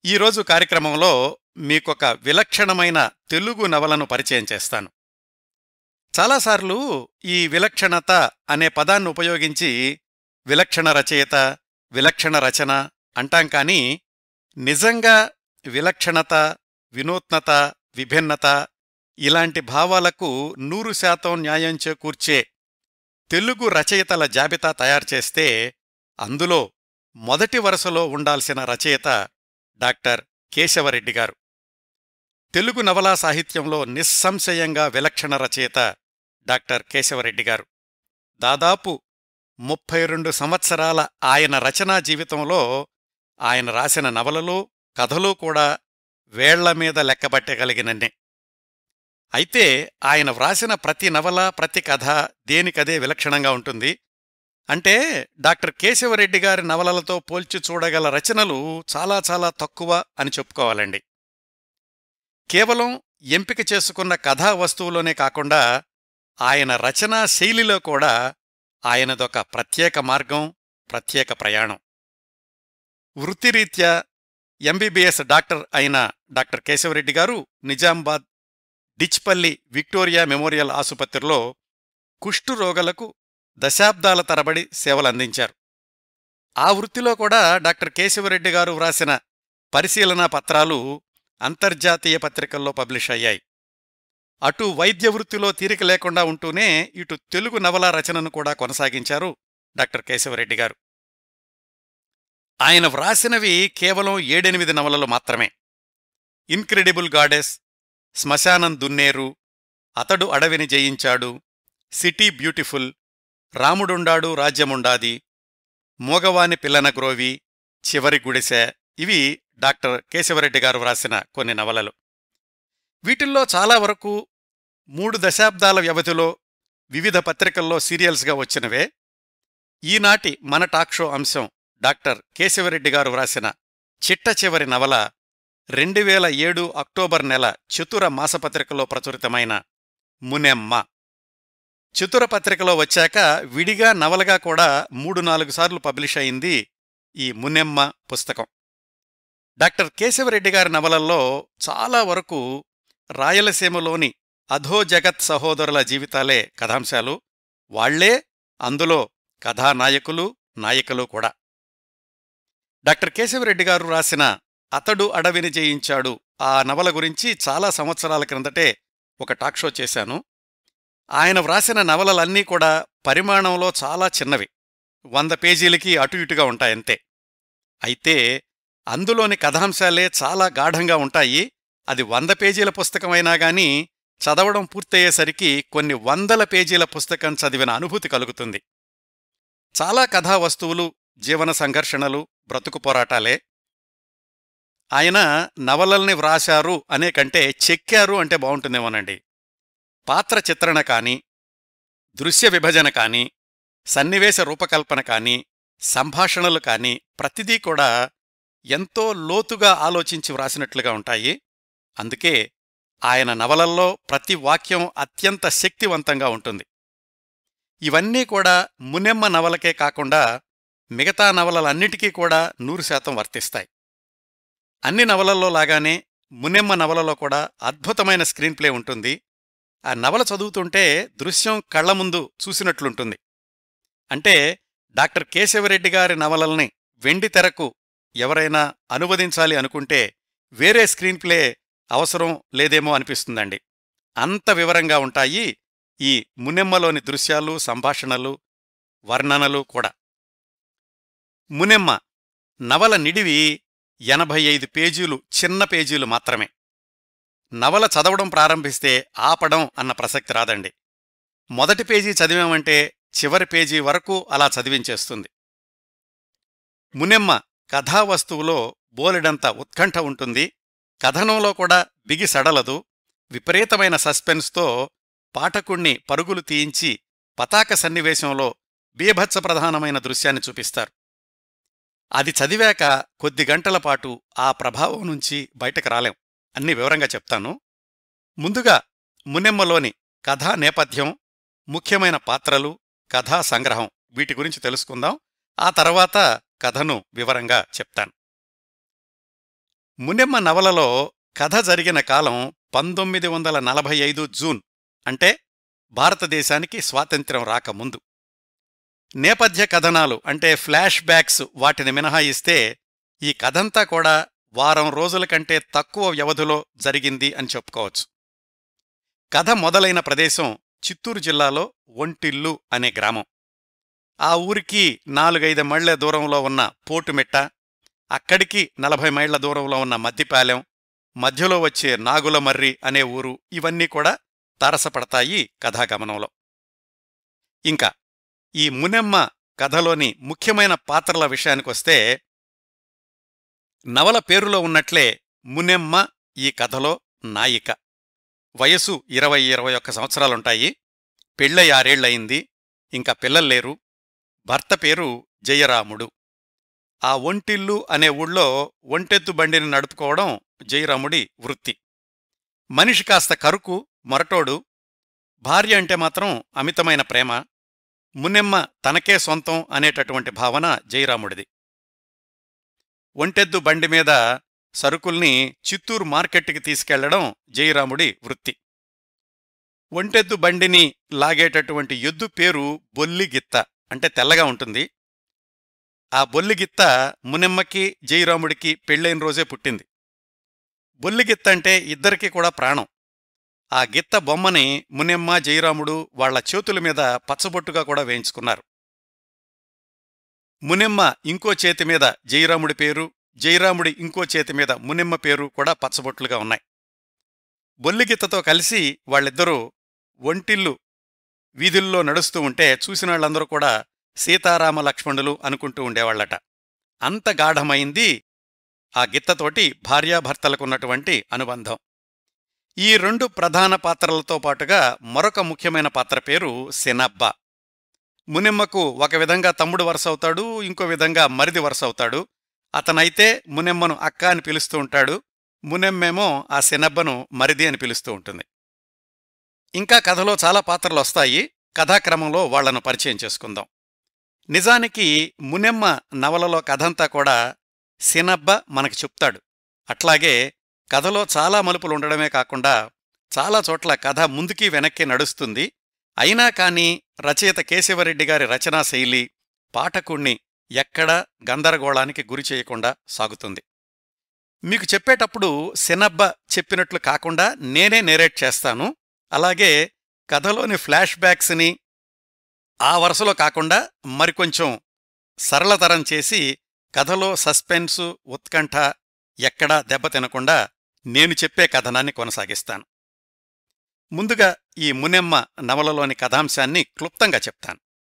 ఈరోజు కార్యక్రమంలో మీకొక విలక్షణమైన తెలుగు నవలను పరిచయం చేస్తాను. చాలాసార్లు ఈ విలక్షణత అనే పదాన్ని ఉపయోగించి విలక్షణ రచయిత, విలక్షణ రచన అంటాం కానీ, నిజంగా విలక్షణత, వినూత్నత, విభిన్నత ఇలాంటి భావాలకు 100% న్యాయం చేకూర్చే తెలుగు రచయితల జాబితా తయారుచేస్తే అందులో మొదటి వరుసలో ఉండాల్సిన రచయిత డాక్టర్ కేశవరెడ్డి గారు. తెలుగు నవలా సాహిత్యంలో నిస్సంశయంగా విలక్షణ రచయిత డాక్టర్ కేశవరెడ్డి గారు. దాదాపు 32 సంవత్సరాల ఆయన రచనా జీవితంలో ఆయన రాసిన నవలలు, కథలు కూడా వేళ్లమీద లెక్కబట్టగలిగినన్నే. అయితే ఆయన వ్రాసిన ప్రతి నవల, ప్రతి కథ దేనికదే విలక్షణంగా ఉంటుంది. అంటే డాక్టర్ కేశవరెడ్డి గారి నవలలతో పోల్చి చూడగల రచనలు చాలా చాలా తక్కువ అని చెప్పుకోవాలండి. కేవలం ఎంపిక చేసుకున్న కథా వస్తువులోనే కాకుండా ఆయన రచనా శైలిలో కూడా ఆయనదొక ప్రత్యేక మార్గం, ప్రత్యేక ప్రయాణం. వృత్తిరీత్యా ఎంబీబీఎస్ డాక్టర్ అయిన డాక్టర్ కేశవరెడ్డి గారు నిజామాబాద్ డిచ్పల్లి విక్టోరియా మెమోరియల్ ఆసుపత్రిలో కుష్ఠురోగులకు దశాబ్దాల తరబడి సేవలందించారు. ఆ వృత్తిలో కూడా డాక్టర్ కేశవరెడ్డి గారు వ్రాసిన పరిశీలనా పత్రాలు అంతర్జాతీయ పత్రికల్లో పబ్లిష్ అయ్యాయి. అటు వైద్య వృత్తిలో తీరిక లేకుండా ఉంటూనే ఇటు తెలుగు నవలా రచనను కూడా కొనసాగించారు డాక్టర్ కేశవరెడ్డి గారు. ఆయన వ్రాసినవి కేవలం 7-8 నవలలు మాత్రమే. ఇన్క్రెడిబుల్ గాడెస్, శ్మశానం దున్నేరు, అతడు అడవిని జయించాడు, సిటీ బ్యూటిఫుల్, రాముడుండాడు రాజ్యముండాది, మోగవాని పిల్లన గ్రోవి, చివరి గుడిసె ఇవి డాక్టర్ కేశవరెడ్డి గారు వ్రాసిన కొన్ని నవలలు. వీటిల్లో చాలా వరకు 3 దశాబ్దాల వ్యవధిలో వివిధ పత్రికల్లో సీరియల్స్గా వచ్చినవే. ఈనాటి మన టాక్ షో అంశం డాక్టర్ కేశవరెడ్డి గారు వ్రాసిన చిట్ట చివరి నవల 2007 అక్టోబర్ నెల చతుర మాసపత్రికలో ప్రచురితమైన మునెమ్మ. చతుర పత్రికలో వచ్చాక విడిగా నవలగా కూడా 3-4 సార్లు పబ్లిష్ అయింది ఈ మునెమ్మ పుస్తకం. డాక్టర్ కేశవరెడ్డి గారి నవలల్లో చాలా వరకు రాయలసీమలోని అధోజగత్ సహోదరుల జీవితాలే కథాంశాలు. వాళ్లే అందులో కథానాయకులు, నాయకులు కూడా. డాక్టర్ కేశవరెడ్డి గారు రాసిన అతడు అడవిని జయించాడు ఆ నవల గురించి చాలా సంవత్సరాల క్రిందటే ఒక టాక్ షో చేశాను. ఆయన వ్రాసిన నవలలన్నీ కూడా పరిమాణంలో చాలా చిన్నవి, 100 పేజీలకి అటు ఇటుగా ఉంటాయంతే. అయితే అందులోని కథాంశాలే చాలా గాఢంగా ఉంటాయి. అది 100 పేజీల పుస్తకమైనా గానీ చదవడం పూర్తయ్యేసరికి కొన్ని వందల పేజీల పుస్తకం చదివిన అనుభూతి కలుగుతుంది. చాలా కథా వస్తువులు, జీవన సంఘర్షణలు, బ్రతుకు పోరాటాలే. ఆయన నవలల్ని వ్రాశారు అనే కంటే చెక్కారు అంటే బావుంటుందేమోనండి. పాత్ర చిత్రణ కాని, దృశ్య విభజన కాని, సన్నివేశ రూపకల్పన కాని, సంభాషణలు కాని ప్రతిదీ కూడా ఎంతో లోతుగా ఆలోచించి వ్రాసినట్లుగా ఉంటాయి. అందుకే ఆయన నవలల్లో ప్రతి వాక్యం అత్యంత శక్తివంతంగా ఉంటుంది. ఇవన్నీ కూడా మునెమ్మ నవలకే కాకుండా మిగతా నవలలన్నిటికీ కూడా 100% వర్తిస్తాయి. అన్ని నవలల్లో లాగానే మునెమ్మ నవలలో కూడా అద్భుతమైన స్క్రీన్ ప్లే ఉంటుంది. ఆ నవల చదువుతుంటే దృశ్యం కళ్ల ముందు చూసినట్లుంటుంది. అంటే డాక్టర్ కేశవరెడ్డి గారి నవలల్ని వెండితెరకు ఎవరైనా అనువదించాలి అనుకుంటే వేరే స్క్రీన్ ప్లే అవసరం లేదేమో అనిపిస్తుందండి. అంత వివరంగా ఉంటాయి ఈ మునెమ్మలోని దృశ్యాలు, సంభాషణలు, వర్ణనలు కూడా. మునెమ్మ నవల నిడివి 85 పేజీలు, చిన్న పేజీలు మాత్రమే. నవల చదవడం ప్రారంభిస్తే ఆపడం అన్న ప్రసక్తి రాదండి. మొదటి పేజీ చదివామంటే చివరి పేజీ వరకు అలా చదివించేస్తుంది. మునెమ్మ కథావస్తువులో బోలెడంత ఉత్కంఠ ఉంటుంది. కథనంలో కూడా బిగి సడలదు. విపరీతమైన సస్పెన్స్తో పాఠకుణ్ణి పరుగులు తీయించి పతాక సన్నివేశంలో బీభత్స ప్రధానమైన దృశ్యాన్ని చూపిస్తారు. అది చదివాక కొద్ది గంటల పాటు ఆ ప్రభావం నుంచి బయటకు రాలేం. అన్ని వివరంగా చెప్తాను. ముందుగా మునెమ్మలోని కథా నేపథ్యం, ముఖ్యమైన పాత్రలు, కథా సంగ్రహం వీటి గురించి తెలుసుకుందాం. ఆ తర్వాత కథను వివరంగా చెప్తాను. మునెమ్మ నవలలో కథ జరిగిన కాలం 1945 జూన్, అంటే భారతదేశానికి స్వాతంత్ర్యం రాకముందు. నేపథ్య కథనాలు అంటే ఫ్లాష్ బ్యాక్స్ వాటిని మినహాయిస్తే ఈ కథంతా కూడా వారం రోజుల కంటే తక్కువ వ్యవధిలో జరిగింది అని చెప్పుకోవచ్చు. కథ మొదలైన ప్రదేశం చిత్తూరు జిల్లాలో ఒంటిల్లు అనే గ్రామం. ఆ ఊరికి 4-5 మైళ్ల దూరంలో ఉన్న పోటుమిట్ట, అక్కడికి 40 మైళ్ల దూరంలో ఉన్న మద్దిపాలెం, మధ్యలో వచ్చే నాగులమర్రి అనే ఊరు, ఇవన్నీ కూడా తారసపడతాయి కథాగమనంలో. ఇంకా ఈ మునెమ్మ కథలోని ముఖ్యమైన పాత్రల విషయానికొస్తే, నవల పేరులో ఉన్నట్లే మునెమ్మ ఈ కథలో నాయిక. వయసు 20-21 సంవత్సరాలుంటాయి. పెళ్ళై 6 ఏళ్లయింది. ఇంకా పిల్లల్లేరు. భర్త పేరు జయరాముడు. ఆ ఒంటిల్లు అనే ఊళ్ళో ఒంటెత్తు బండిని నడుపుకోవడం జయరాముడి వృత్తి. మనిషి కాస్త కరుకు, మొరటోడు. భార్య అంటే మాత్రం అమితమైన ప్రేమ. మునెమ్మ తనకే సొంతం అనేటటువంటి భావన జయరాముడిది. ఒంటెద్దు బండి మీద సరుకుల్ని చిత్తూరు మార్కెట్కి తీసుకెళ్లడం జయరాముడి వృత్తి. ఒంటెద్దు బండిని లాగేటటువంటి ఎద్దు పేరు బొల్లిగిత్త, అంటే తెల్లగా ఉంటుంది. ఆ బొల్లిగిత్త మునెమ్మకి జయరాముడికి పెళ్ళైన రోజే పుట్టింది. బొల్లిగిత్త అంటే ఇద్దరికీ కూడా ప్రాణం. ఆ గిత్త బొమ్మని మునెమ్మ జయరాముడు వాళ్ల చేతుల మీద పచ్చబొట్టుగా కూడా వేయించుకున్నారు. మునెమ్మ ఇంకో చేతి మీద జయరాముడి పేరు, జయరాముడి ఇంకో చేతి మీద మునెమ్మ పేరు కూడా పచ్చబొట్లుగా ఉన్నాయి. బొల్లిగిత్తతో కలిసి వాళ్ళిద్దరూ ఒంటిల్లు వీధుల్లో నడుస్తూ ఉంటే చూసినాళ్లందరూ కూడా సీతారామ లక్ష్మణులు అనుకుంటూ ఉండేవాళ్లట. అంత గాఢమైంది ఆ గిత్తతోటి భార్యాభర్తలకున్నటువంటి అనుబంధం. ఈ 2 ప్రధాన పాత్రలతో పాటుగా మరొక ముఖ్యమైన పాత్ర పేరు సినబ్బ. మునెమ్మకు ఒక విధంగా తమ్ముడు వరుసవుతాడు, ఇంకో విధంగా మరిది వరుసవుతాడు. అతనైతే మునెమ్మను అక్క అని పిలుస్తూ ఉంటాడు. మునెమ్మేమో ఆ సినబ్బను మరిది అని పిలుస్తూ ఉంటుంది. ఇంకా కథలో చాలా పాత్రలొస్తాయి. కథాక్రమంలో వాళ్లను పరిచయం చేసుకుందాం. నిజానికి మునెమ్మ నవలలో కథంతా కూడా సినబ్బ మనకి చెప్తాడు. అట్లాగే కథలో చాలా మలుపులుండడమే కాకుండా చాలా చోట్ల కథ ముందుకి వెనక్కి నడుస్తుంది. అయినా కాని రచయిత కేశవరెడ్డి గారి రచనా శైలి పాఠకుణ్ణి ఎక్కడా గందరగోళానికి గురిచేయకుండా సాగుతుంది. మీకు చెప్పేటప్పుడు సినబ్బ చెప్పినట్లు కాకుండా నేనే నేరేట్ చేస్తాను. అలాగే కథలోని ఫ్లాష్ బ్యాక్స్ని ఆ వరుసలో కాకుండా మరికొంచెం సరళతరం చేసి కథలో సస్పెన్సు, ఉత్కంఠ ఎక్కడా దెబ్బతినకుండా నేను చెప్పే కథనాన్ని కొనసాగిస్తాను. ముందుగా ఈ మునెమ్మ నవలలోని కథాంశాన్ని క్లుప్తంగా చెప్తాను.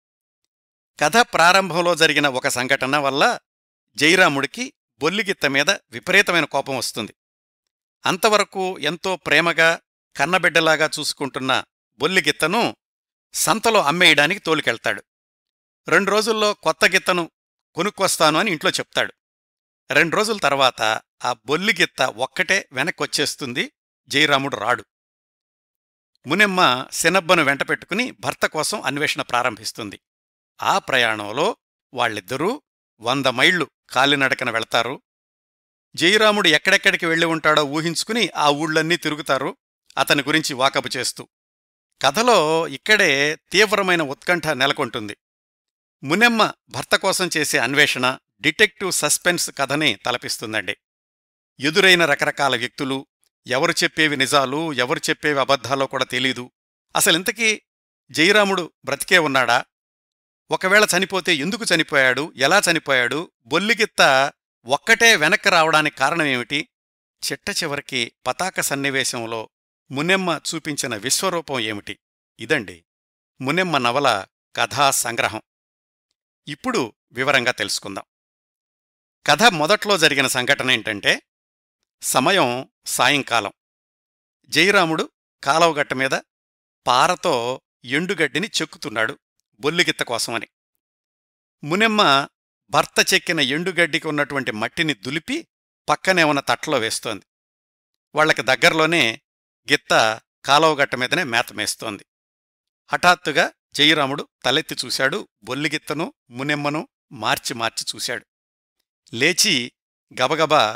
కథ ప్రారంభంలో జరిగిన ఒక సంఘటన వల్ల జయరాముడికి బొల్లిగిత్త మీద విపరీతమైన కోపం వస్తుంది. అంతవరకు ఎంతో ప్రేమగా కన్నబిడ్డలాగా చూసుకుంటున్న బొల్లిగిత్తను సంతలో అమ్మేయడానికి తోలుకెళ్తాడు. 2 రోజుల్లో కొత్త గిత్తను కొనుక్కొస్తాను అని ఇంట్లో చెప్తాడు. 2 రోజుల తర్వాత ఆ బొల్లిగిత్త ఒక్కటే వెనక్కొచ్చేస్తుంది. జయరాముడు రాడు. మునెమ్మ సినబ్బను వెంటపెట్టుకుని భర్త కోసం అన్వేషణ ప్రారంభిస్తుంది. ఆ ప్రయాణంలో వాళ్ళిద్దరూ 100 మైళ్లు కాలినడకన వెళతారు. జయరాముడు ఎక్కడెక్కడికి వెళ్లి ఉంటాడో ఊహించుకుని ఆ ఊళ్ళన్నీ తిరుగుతారు, అతని గురించి వాకబు చేస్తూ. కథలో ఇక్కడే తీవ్రమైన ఉత్కంఠ నెలకొంటుంది. మునెమ్మ భర్త కోసం చేసే అన్వేషణ డిటెక్టివ్ సస్పెన్స్ కథని తలపిస్తుందండి. ఎదురైన రకరకాల వ్యక్తులు, ఎవరు చెప్పేవి నిజాలు, ఎవరు చెప్పేవి అబద్ధాలో కూడా తెలీదు. అసలింతకీ జయరాముడు బ్రతికే ఉన్నాడా? ఒకవేళ చనిపోతే ఎందుకు చనిపోయాడు, ఎలా చనిపోయాడు, బొల్లిగిత్త ఒక్కటే వెనక్కి రావడానికి కారణమేమిటి? చిట్ట చివరికి పతాక సన్నివేశంలో మునెమ్మ చూపించిన విశ్వరూపం ఏమిటి? ఇదండి మునెమ్మ నవల కథా సంగ్రహం. ఇప్పుడు వివరంగా తెలుసుకుందాం. కథ మొదట్లో జరిగిన సంఘటన ఏంటంటే, సమయం సాయంకాలం. జయరాముడు కాలవగట్ట మీద పారతో ఎండుగడ్డిని చెక్కుతున్నాడు బొల్లిగిత్త కోసమని. మునెమ్మ భర్త చెక్కిన ఎండుగడ్డికి ఉన్నటువంటి మట్టిని దులిపి పక్కనే ఉన్న తట్టలో వేస్తోంది. వాళ్లకి దగ్గరలోనే గిత్త కాలవగట్ట మీదనే మేతమేస్తోంది. హఠాత్తుగా జయరాముడు తలెత్తి చూశాడు. బొల్లిగిత్తను మునెమ్మను మార్చి మార్చి చూశాడు. లేచి గబగబా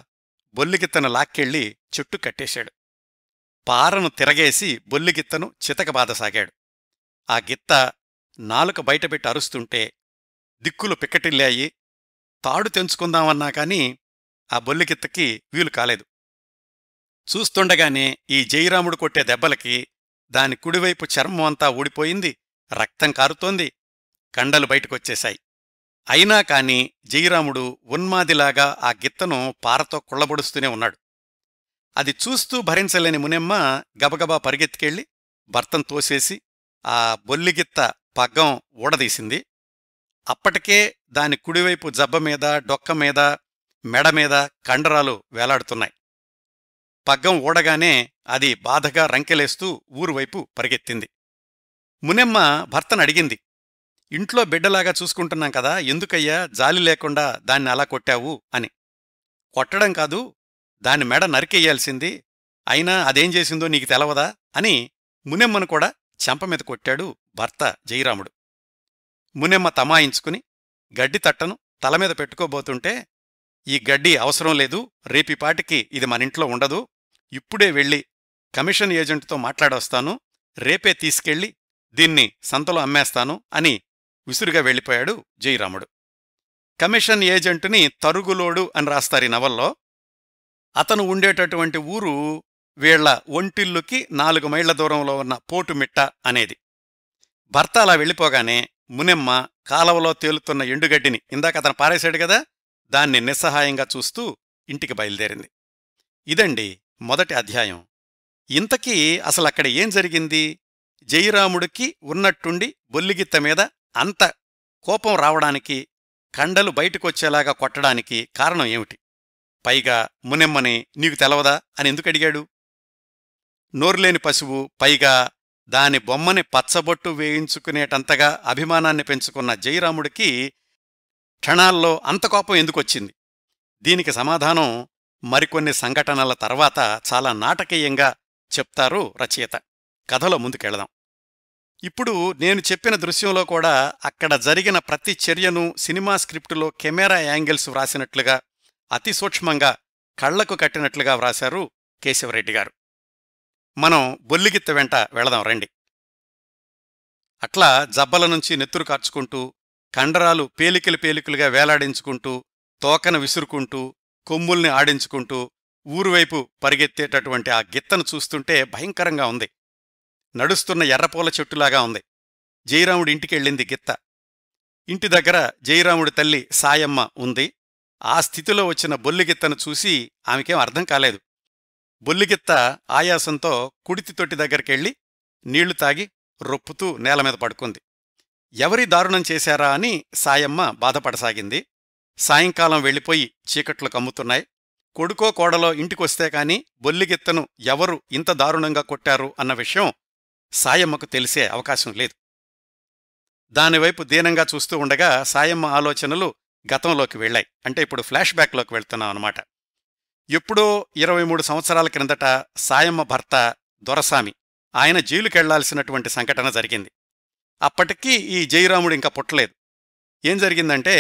బొల్లిగిత్తను లాక్కెళ్ళి చుట్టూ కట్టేశాడు. పారను తిరగేసి బొల్లిగిత్తను చితకబాదసాగాడు. ఆ గిత్త నాలుక బయటపెట్టి అరుస్తుంటే దిక్కులు పిక్కటిల్లాయి. తాడు తెంచుకుందామన్నా కాని ఆ బొల్లిగిత్తకి వీలు కాలేదు. చూస్తుండగానే ఈ జయరాముడు కొట్టే దెబ్బలకి దాని కుడివైపు చర్మం అంతా ఊడిపోయింది, రక్తం కారుతోంది, కండలు బయటకొచ్చేశాయి. అయినా కాని జయరాముడు ఉన్మాదిలాగా ఆ గిత్తను పారతో కుళ్లబొడుస్తూనే ఉన్నాడు. అది చూస్తూ భరించలేని మునెమ్మ గబగబా పరిగెత్తికెళ్ళి భర్తను తోసేసి ఆ బొల్లిగిత్త పగ్గం ఊడదీసింది. అప్పటికే దాని కుడివైపు జబ్బమీద, డొక్కమీద, మెడమీద కండరాలు వేలాడుతున్నాయి. పగ్గం ఊడగానే అది బాధగా రంకెలేస్తూ ఊరువైపు పరిగెత్తింది. మునెమ్మ భర్తనడిగింది, ఇంట్లో బిడ్డలాగా చూసుకుంటున్నాం కదా, ఎందుకయ్యా జాలి లేకుండా దాన్ని అలా కొట్టావు అని. కొట్టడం కాదు, దాని మెడ నరికెయ్యాల్సింది, అయినా అదేం చేసిందో నీకు తెలవదా అని మునెమ్మను కూడా చెంపమీద కొట్టాడు భర్త జయరాముడు. మునెమ్మ తమాయించుకుని గడ్డి తట్టను తలమీద పెట్టుకోబోతుంటే, ఈ గడ్డి అవసరం లేదు, రేపిపాటికి ఇది మనింట్లో ఉండదు, ఇప్పుడే వెళ్ళి కమిషన్ ఏజెంటుతో మాట్లాడొస్తాను, రేపే తీసుకెళ్ళి దీన్ని సంతలో అమ్మేస్తాను అని విసురుగా వెళ్ళిపోయాడు జయరాముడు. కమిషన్ ఏజెంటుని తరుగులోడు అని రాస్తారీ నవల్లో. అతను ఉండేటటువంటి ఊరు వీళ్ల ఒంటిల్లుకి 4 మైళ్ల దూరంలో ఉన్న పోటుమిట్ట అనేది. భర్త అలా వెళ్ళిపోగానే మునెమ్మ కాలవలో తేలుతున్న ఎండుగడ్డిని ఇందాక అతను పారేశాడు గదా, దాన్ని నిస్సహాయంగా చూస్తూ ఇంటికి బయలుదేరింది. ఇదండి మొదటి అధ్యాయం. ఇంతకీ అసలక్కడ ఏం జరిగింది? జయరాముడికి ఉన్నట్టుండి బొల్లిగిత్త మీద అంత కోపం రావడానికి, కండలు బయటకొచ్చేలాగా కొట్టడానికి కారణం ఏమిటి? పైగా మునెమ్మని నీకు తెలవదా అని ఎందుకడిగాడు? నోర్లేని పశువు, పైగా దాని బొమ్మని పచ్చబొట్టు వేయించుకునేటంతగా అభిమానాన్ని పెంచుకున్న జయరాముడికి క్షణాల్లో అంత కోపం ఎందుకొచ్చింది? దీనికి సమాధానం మరికొన్ని సంఘటనల తర్వాత చాలా నాటకీయంగా చెప్తారు రచయిత. కథలో ముందుకెళదాం. ఇప్పుడు నేను చెప్పిన దృశ్యంలో కూడా అక్కడ జరిగిన ప్రతి చర్యను సినిమా స్క్రిప్టులో కెమెరా యాంగిల్స్ వ్రాసినట్లుగా, అతి సూక్ష్మంగా, కళ్లకు కట్టినట్లుగా వ్రాశారు కేశవరెడ్డి గారు. మనం బొల్లిగిత్త వెంట వెళదాం రండి. అట్లా జబ్బల నుంచి నెత్తురు కార్చుకుంటూ, కండరాలు పేలికలుగా వేలాడించుకుంటూ, తోకను విసురుకుంటూ, కొమ్ముల్ని ఆడించుకుంటూ ఊరువైపు పరిగెత్తేటటువంటి ఆ గిత్తను చూస్తుంటే భయంకరంగా ఉంది. నడుస్తున్న ఎర్రపూల చెట్టులాగా ఉంది. జయరాముడి ఇంటికెళ్ళింది గిత్త. ఇంటి దగ్గర జయరాముడి తల్లి సాయమ్మ ఉంది. ఆ స్థితిలో వచ్చిన బొల్లిగిత్తను చూసి ఆమెకేం అర్థం కాలేదు. బొల్లిగిత్త ఆయాసంతో కుడితి తొట్టి దగ్గరికెళ్ళి నీళ్లు తాగి రొప్పుతూ నేలమీద పడుకుంది. ఎవరి దారుణం చేశారా అని సాయమ్మ బాధపడసాగింది. సాయంకాలం వెళ్ళిపోయి చీకట్లు కమ్ముతున్నాయి. కొడుకో కోడలో ఇంటికొస్తే కాని బొల్లిగిత్తను ఎవరు ఇంత దారుణంగా కొట్టారు అన్న విషయం సాయమ్మకు తెలిసే అవకాశం లేదు. దానివైపు దీనంగా చూస్తూ ఉండగా సాయమ్మ ఆలోచనలు గతంలోకి వెళ్లాయి. అంటే ఇప్పుడు ఫ్లాష్ బ్యాక్లోకి వెళ్తున్నాం అన్నమాట. ఎప్పుడో 23 సంవత్సరాల క్రిందట సాయమ్మ భర్త దొరసామి, ఆయన జైలుకెళ్లాల్సినటువంటి సంఘటన జరిగింది. అప్పటికీ ఈ జయరాముడు ఇంకా పుట్టలేదు. ఏం జరిగిందంటే,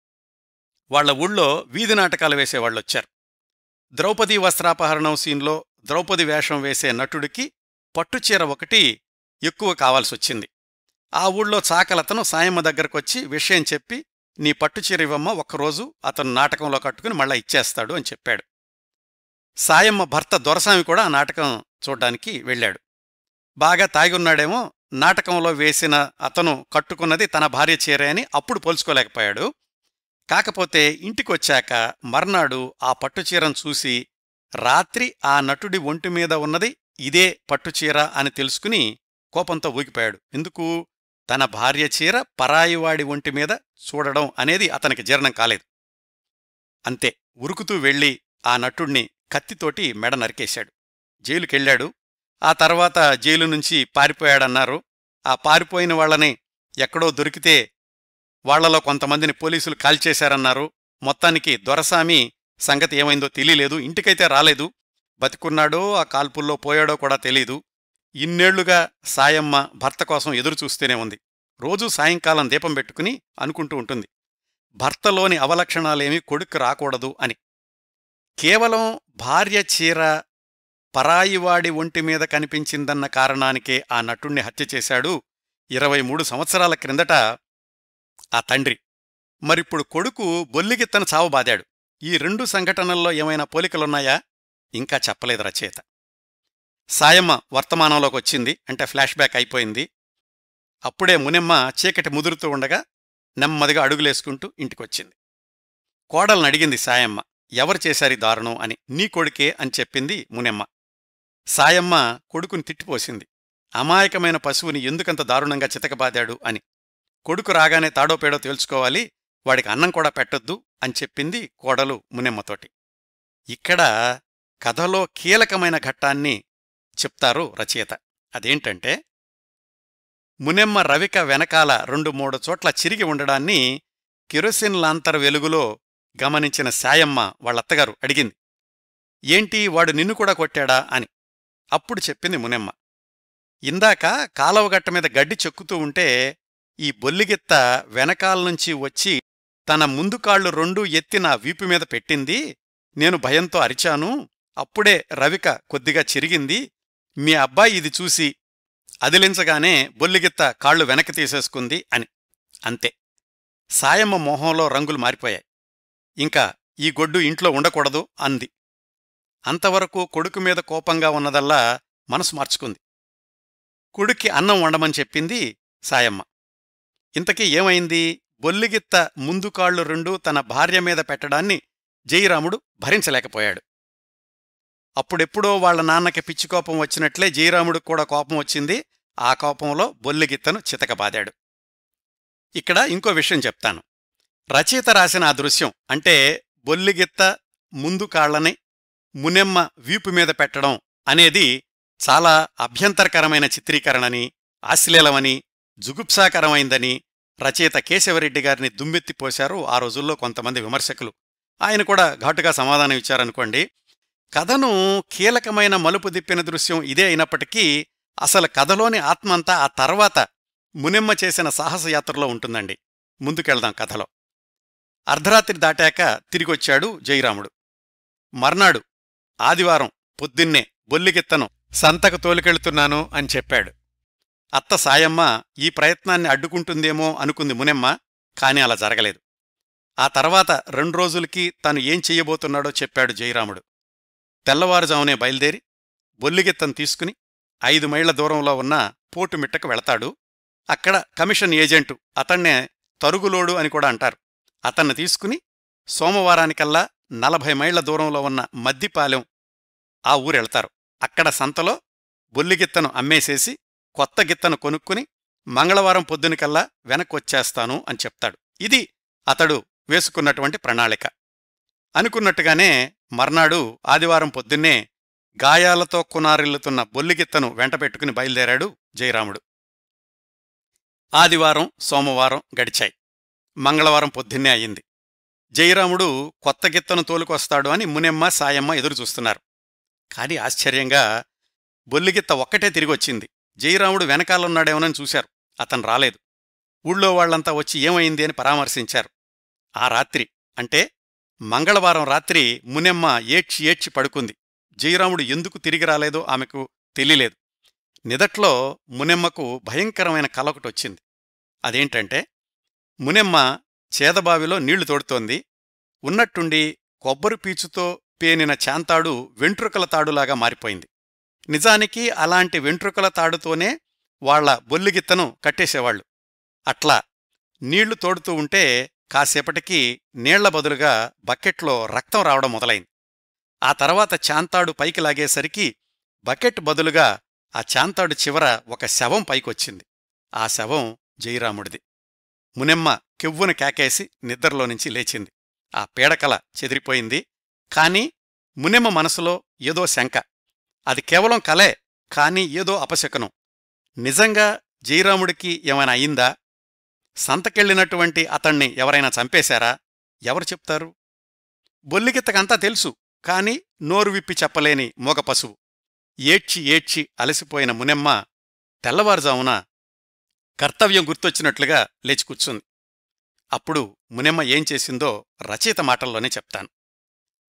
వాళ్ల ఊళ్ళో వీధి నాటకాలు వేసేవాళ్ళొచ్చారు. ద్రౌపదీ వస్త్రాపహరణం సీన్లో ద్రౌపది వేషం వేసే నటుడికి పట్టుచీర ఒకటి ఎక్కువ కావాల్సొచ్చింది. ఆ ఊళ్ళో చాకలతను సాయమ్మ దగ్గరకొచ్చి విషయం చెప్పి, నీ పట్టుచీర ఇవ్వమ్మ, ఒక్కరోజు అతను నాటకంలో కట్టుకుని మళ్ళా ఇచ్చేస్తాడు అని చెప్పాడు. సాయమ్మ భర్త దొరసామి కూడా ఆ నాటకం చూడ్డానికి వెళ్ళాడు. బాగా తాగున్నాడేమో, నాటకంలో వేసిన అతను కట్టుకున్నది తన భార్య చీరే అని అప్పుడు పోల్చుకోలేకపోయాడు. కాకపోతే ఇంటికొచ్చాక మర్నాడు ఆ పట్టుచీరను చూసి, రాత్రి ఆ నటుడి ఒంటిమీద ఉన్నది ఇదే పట్టుచీర అని తెలుసుకుని కోపంతో ఊగిపోయాడు. ఎందుకు? తన భార్య చీర పరాయివాడి ఒంటిమీద చూడడం అనేది అతనికి జీర్ణం కాలేదు. అంతే, ఉరుకుతూ వెళ్ళి ఆ నటుణ్ణి కత్తితోటి మెడ నరికేశాడు. జైలుకెళ్ళాడు. ఆ తర్వాత జైలు నుంచి పారిపోయాడన్నారు. ఆ పారిపోయిన వాళ్లని ఎక్కడో దొరికితే వాళ్లలో కొంతమందిని పోలీసులు కాల్చేశారన్నారు. మొత్తానికి దొరసామి సంగతి ఏమైందో తెలీలేదు. ఇంటికైతే రాలేదు. బతికున్నాడో ఆ కాల్పుల్లో పోయాడో కూడా తెలీదు. ఇన్నేళ్లుగా సాయమ్మ భర్త కోసం ఎదురుచూస్తూనే ఉంది. రోజూ సాయంకాలం దీపం పెట్టుకుని అనుకుంటూ ఉంటుంది, భర్తలోని అవలక్షణాలేమీ కొడుక్కు రాకూడదు అని. కేవలం భార్య చీర పరాయివాడి ఒంటిమీద కనిపించిందన్న కారణానికే ఆ నటుణ్ణి హత్య చేశాడు 23 సంవత్సరాల క్రిందట ఆ తండ్రి. మరిప్పుడు కొడుకు బొల్లిగిత్తను చావబాదాడు. ఈ 2 సంఘటనల్లో ఏమైనా పోలికలున్నాయా? ఇంకా చెప్పలేదు రచయిత. సాయమ్మ వర్తమానంలోకొచ్చింది. అంటే ఫ్లాష్ బ్యాక్ అయిపోయింది. అప్పుడే మునెమ్మ చీకటి ముదురుతూ ఉండగా నెమ్మదిగా అడుగులేసుకుంటూ ఇంటికొచ్చింది. కోడల్నడిగింది సాయమ్మ, ఎవరు చేశారీ దారుణం అని. నీ కొడుకే అని చెప్పింది మునెమ్మ. సాయమ్మ కొడుకుని తిట్టిపోసింది. అమాయకమైన పశువుని ఎందుకంత దారుణంగా చితకబాదాడు అని. కొడుకు రాగానే తాడోపేడో తేల్చుకోవాలి, వాడికి అన్నం కూడా పెట్టొద్దు అని చెప్పింది కోడలు మునెమ్మతోటి. ఇక్కడ కథలో కీలకమైన ఘట్టాన్ని చెప్తారు రచయిత. అదేంటంటే, మునెమ్మ రవిక వెనకాల 2-3 చోట్ల చిరిగి ఉండడాన్ని కిరోసిన్ లాంతర్ వెలుగులో గమనించిన సాయమ్మ వాళ్ళత్తగారు అడిగింది, ఏంటి వాడు నిన్ను కూడా కొట్టాడా అని. అప్పుడు చెప్పింది మునెమ్మ, ఇందాక కాలవగట్ట మీద గడ్డి చెక్కుతూ ఉంటే ఈ బొల్లిగిత్త వెనకాల్నుంచి వచ్చి తన ముందు కాళ్లు 2 ఎత్తి నా వీపుమీద పెట్టింది. నేను భయంతో అరిచాను. అప్పుడే రవిక కొద్దిగా చిరిగింది. మీ అబ్బాయి ఇది చూసి అదిలించగానే బొల్లిగిత్త కాళ్లు వెనక్కి తీసేసుకుంది అని. అంతే. సాయమ్మ మొహంలో రంగులు మారిపోయాయి. ఇంకా ఈ గొడ్డు ఇంట్లో ఉండకూడదు అంది. అంతవరకు కొడుకు మీద కోపంగా ఉన్నదల్లా మనసు మార్చుకుంది. కొడుక్కి అన్నం వండమని చెప్పింది సాయమ్మ. ఇంతకీ ఏమైంది? బొల్లిగిత్త ముందు కాళ్లు 2 తన భార్య మీద పెట్టడాన్ని జయరాముడు భరించలేకపోయాడు. అప్పుడెప్పుడో వాళ్ల నాన్నకి పిచ్చికోపం వచ్చినట్లే జయరాముడికి కూడా కోపం వచ్చింది. ఆ కోపంలో బొల్లిగిత్తను చితకబాదాడు. ఇక్కడ ఇంకో విషయం చెప్తాను. రచయిత రాసిన ఆ దృశ్యం, అంటే బొల్లిగిత్త ముందు కాళ్లని మునెమ్మ వీపుమీద పెట్టడం అనేది చాలా అభ్యంతరకరమైన చిత్రీకరణని, అశ్లీలమని, జుగుప్సాకరమైందని రచయిత కేశవరెడ్డి గారిని దుమ్మెత్తిపోశారు ఆ రోజుల్లో కొంతమంది విమర్శకులు. ఆయన కూడా ఘాటుగా సమాధానం ఇచ్చారనుకోండి. కథను కీలకమైన మలుపు దిప్పిన దృశ్యం ఇదే అయినప్పటికీ అసలు కథలోని ఆత్మంతా ఆ తర్వాత మునెమ్మ చేసిన సాహసయాత్రలో ఉంటుందండి. ముందుకెళ్దాం కథలో. అర్ధరాత్రి దాటాక తిరిగొచ్చాడు జయరాముడు. మర్నాడు ఆదివారం పొద్దున్నే బొల్లిగిత్తను సంతకు తోలుకెళ్తున్నాను అని చెప్పాడు. అత్త సాయమ్మ ఈ ప్రయత్నాన్ని అడ్డుకుంటుందేమో అనుకుంది మునెమ్మ. కాని అలా జరగలేదు. ఆ తర్వాత 2 రోజులకి తను ఏం చెయ్యబోతున్నాడో చెప్పాడు జయరాముడు. తెల్లవారుజామునే బయలుదేరి బొల్లిగిత్తను తీసుకుని 5 మైళ్ల దూరంలో ఉన్న పోటుమిట్టకు వెళతాడు. అక్కడ కమిషన్ ఏజెంటు, అతన్నే తరుగులోడు అని కూడా అంటారు, అతన్ని తీసుకుని సోమవారానికల్లా 40 మైళ్ల దూరంలో ఉన్న మద్దిపాలెం ఆ ఊరెళ్తారు. అక్కడ సంతలో బొల్లిగిత్తను అమ్మేసేసి కొత్త గిత్తను కొనుక్కుని మంగళవారం పొద్దునికల్లా వెనక్కొచ్చేస్తాను అని చెప్తాడు. ఇది అతడు వేసుకున్నటువంటి ప్రణాళిక. అనుకున్నట్టుగానే మర్నాడు ఆదివారం పొద్దున్నే గాయాలతో కునారిల్లుతున్న బొల్లిగిత్తను వెంటపెట్టుకుని బయలుదేరాడు జయరాముడు. ఆదివారం సోమవారం గడిచాయి. మంగళవారం పొద్దున్నే అయింది. జయరాముడు కొత్త గిత్తను తోలుకొస్తాడు అని మునెమ్మ సాయమ్మ ఎదురుచూస్తున్నారు. కాని ఆశ్చర్యంగా బొల్లిగిత్త ఒక్కటే తిరిగొచ్చింది. జయరాముడు వెనకాలన్నాడేమోనని చూశారు. అతను రాలేదు. ఊళ్ళో వాళ్లంతా వచ్చి ఏమైంది అని పరామర్శించారు. ఆ రాత్రి, అంటే మంగళవారం రాత్రి మునెమ్మ ఏడ్చి ఏడ్చి పడుకుంది. జయరాముడు ఎందుకు తిరిగి రాలేదో ఆమెకు తెలియలేదు. నిదట్లో మునెమ్మకు భయంకరమైన కలొకటొచ్చింది. అదేంటంటే, మునెమ్మ చేదబావిలో నీళ్లు తోడుతోంది. ఉన్నట్టుండి కొబ్బరి పీచుతో పేనిన చాంతాడు వెంట్రుకల తాడులాగా మారిపోయింది. నిజానికి అలాంటి వెంట్రుకల తాడుతోనే వాళ్ల బొల్లిగిత్తను కట్టేసేవాళ్లు. అట్లా నీళ్లు తోడుతూ ఉంటే కాసేపటికి నీళ్ల బదులుగా బకెట్లో రక్తం రావడం మొదలైంది. ఆ తర్వాత చాంతాడు పైకి లాగేసరికి బకెట్ బదులుగా ఆ చాంతాడు చివర ఒక శవం పైకొచ్చింది. ఆ శవం జయరాముడిది. మునెమ్మ కెవ్వున కేకేసి నిద్రలోనుంచి లేచింది. ఆ పీడకల చెదిరిపోయింది. కాని మునెమ్మ మనసులో ఏదో శంక. అది కేవలం కలే, కాని ఏదో అపశకునం. నిజంగా జయరాముడికి ఏమైనా అయిందా? సంతకెళ్లినటువంటి అతణ్ణి ఎవరైనా చంపేశారా? ఎవరు చెప్తారు? బొల్లిగిత్తకంతా తెలుసు, కాని నోరు విప్పి చెప్పలేని మోగ పశువు. ఏడ్చి ఏడ్చి అలసిపోయిన మునెమ్మ తెల్లవారుజామున కర్తవ్యం గుర్తొచ్చినట్లుగా లేచి కూర్చుంది. అప్పుడు మునెమ్మ ఏం చేసిందో రచయిత మాటల్లోనే చెప్తాను.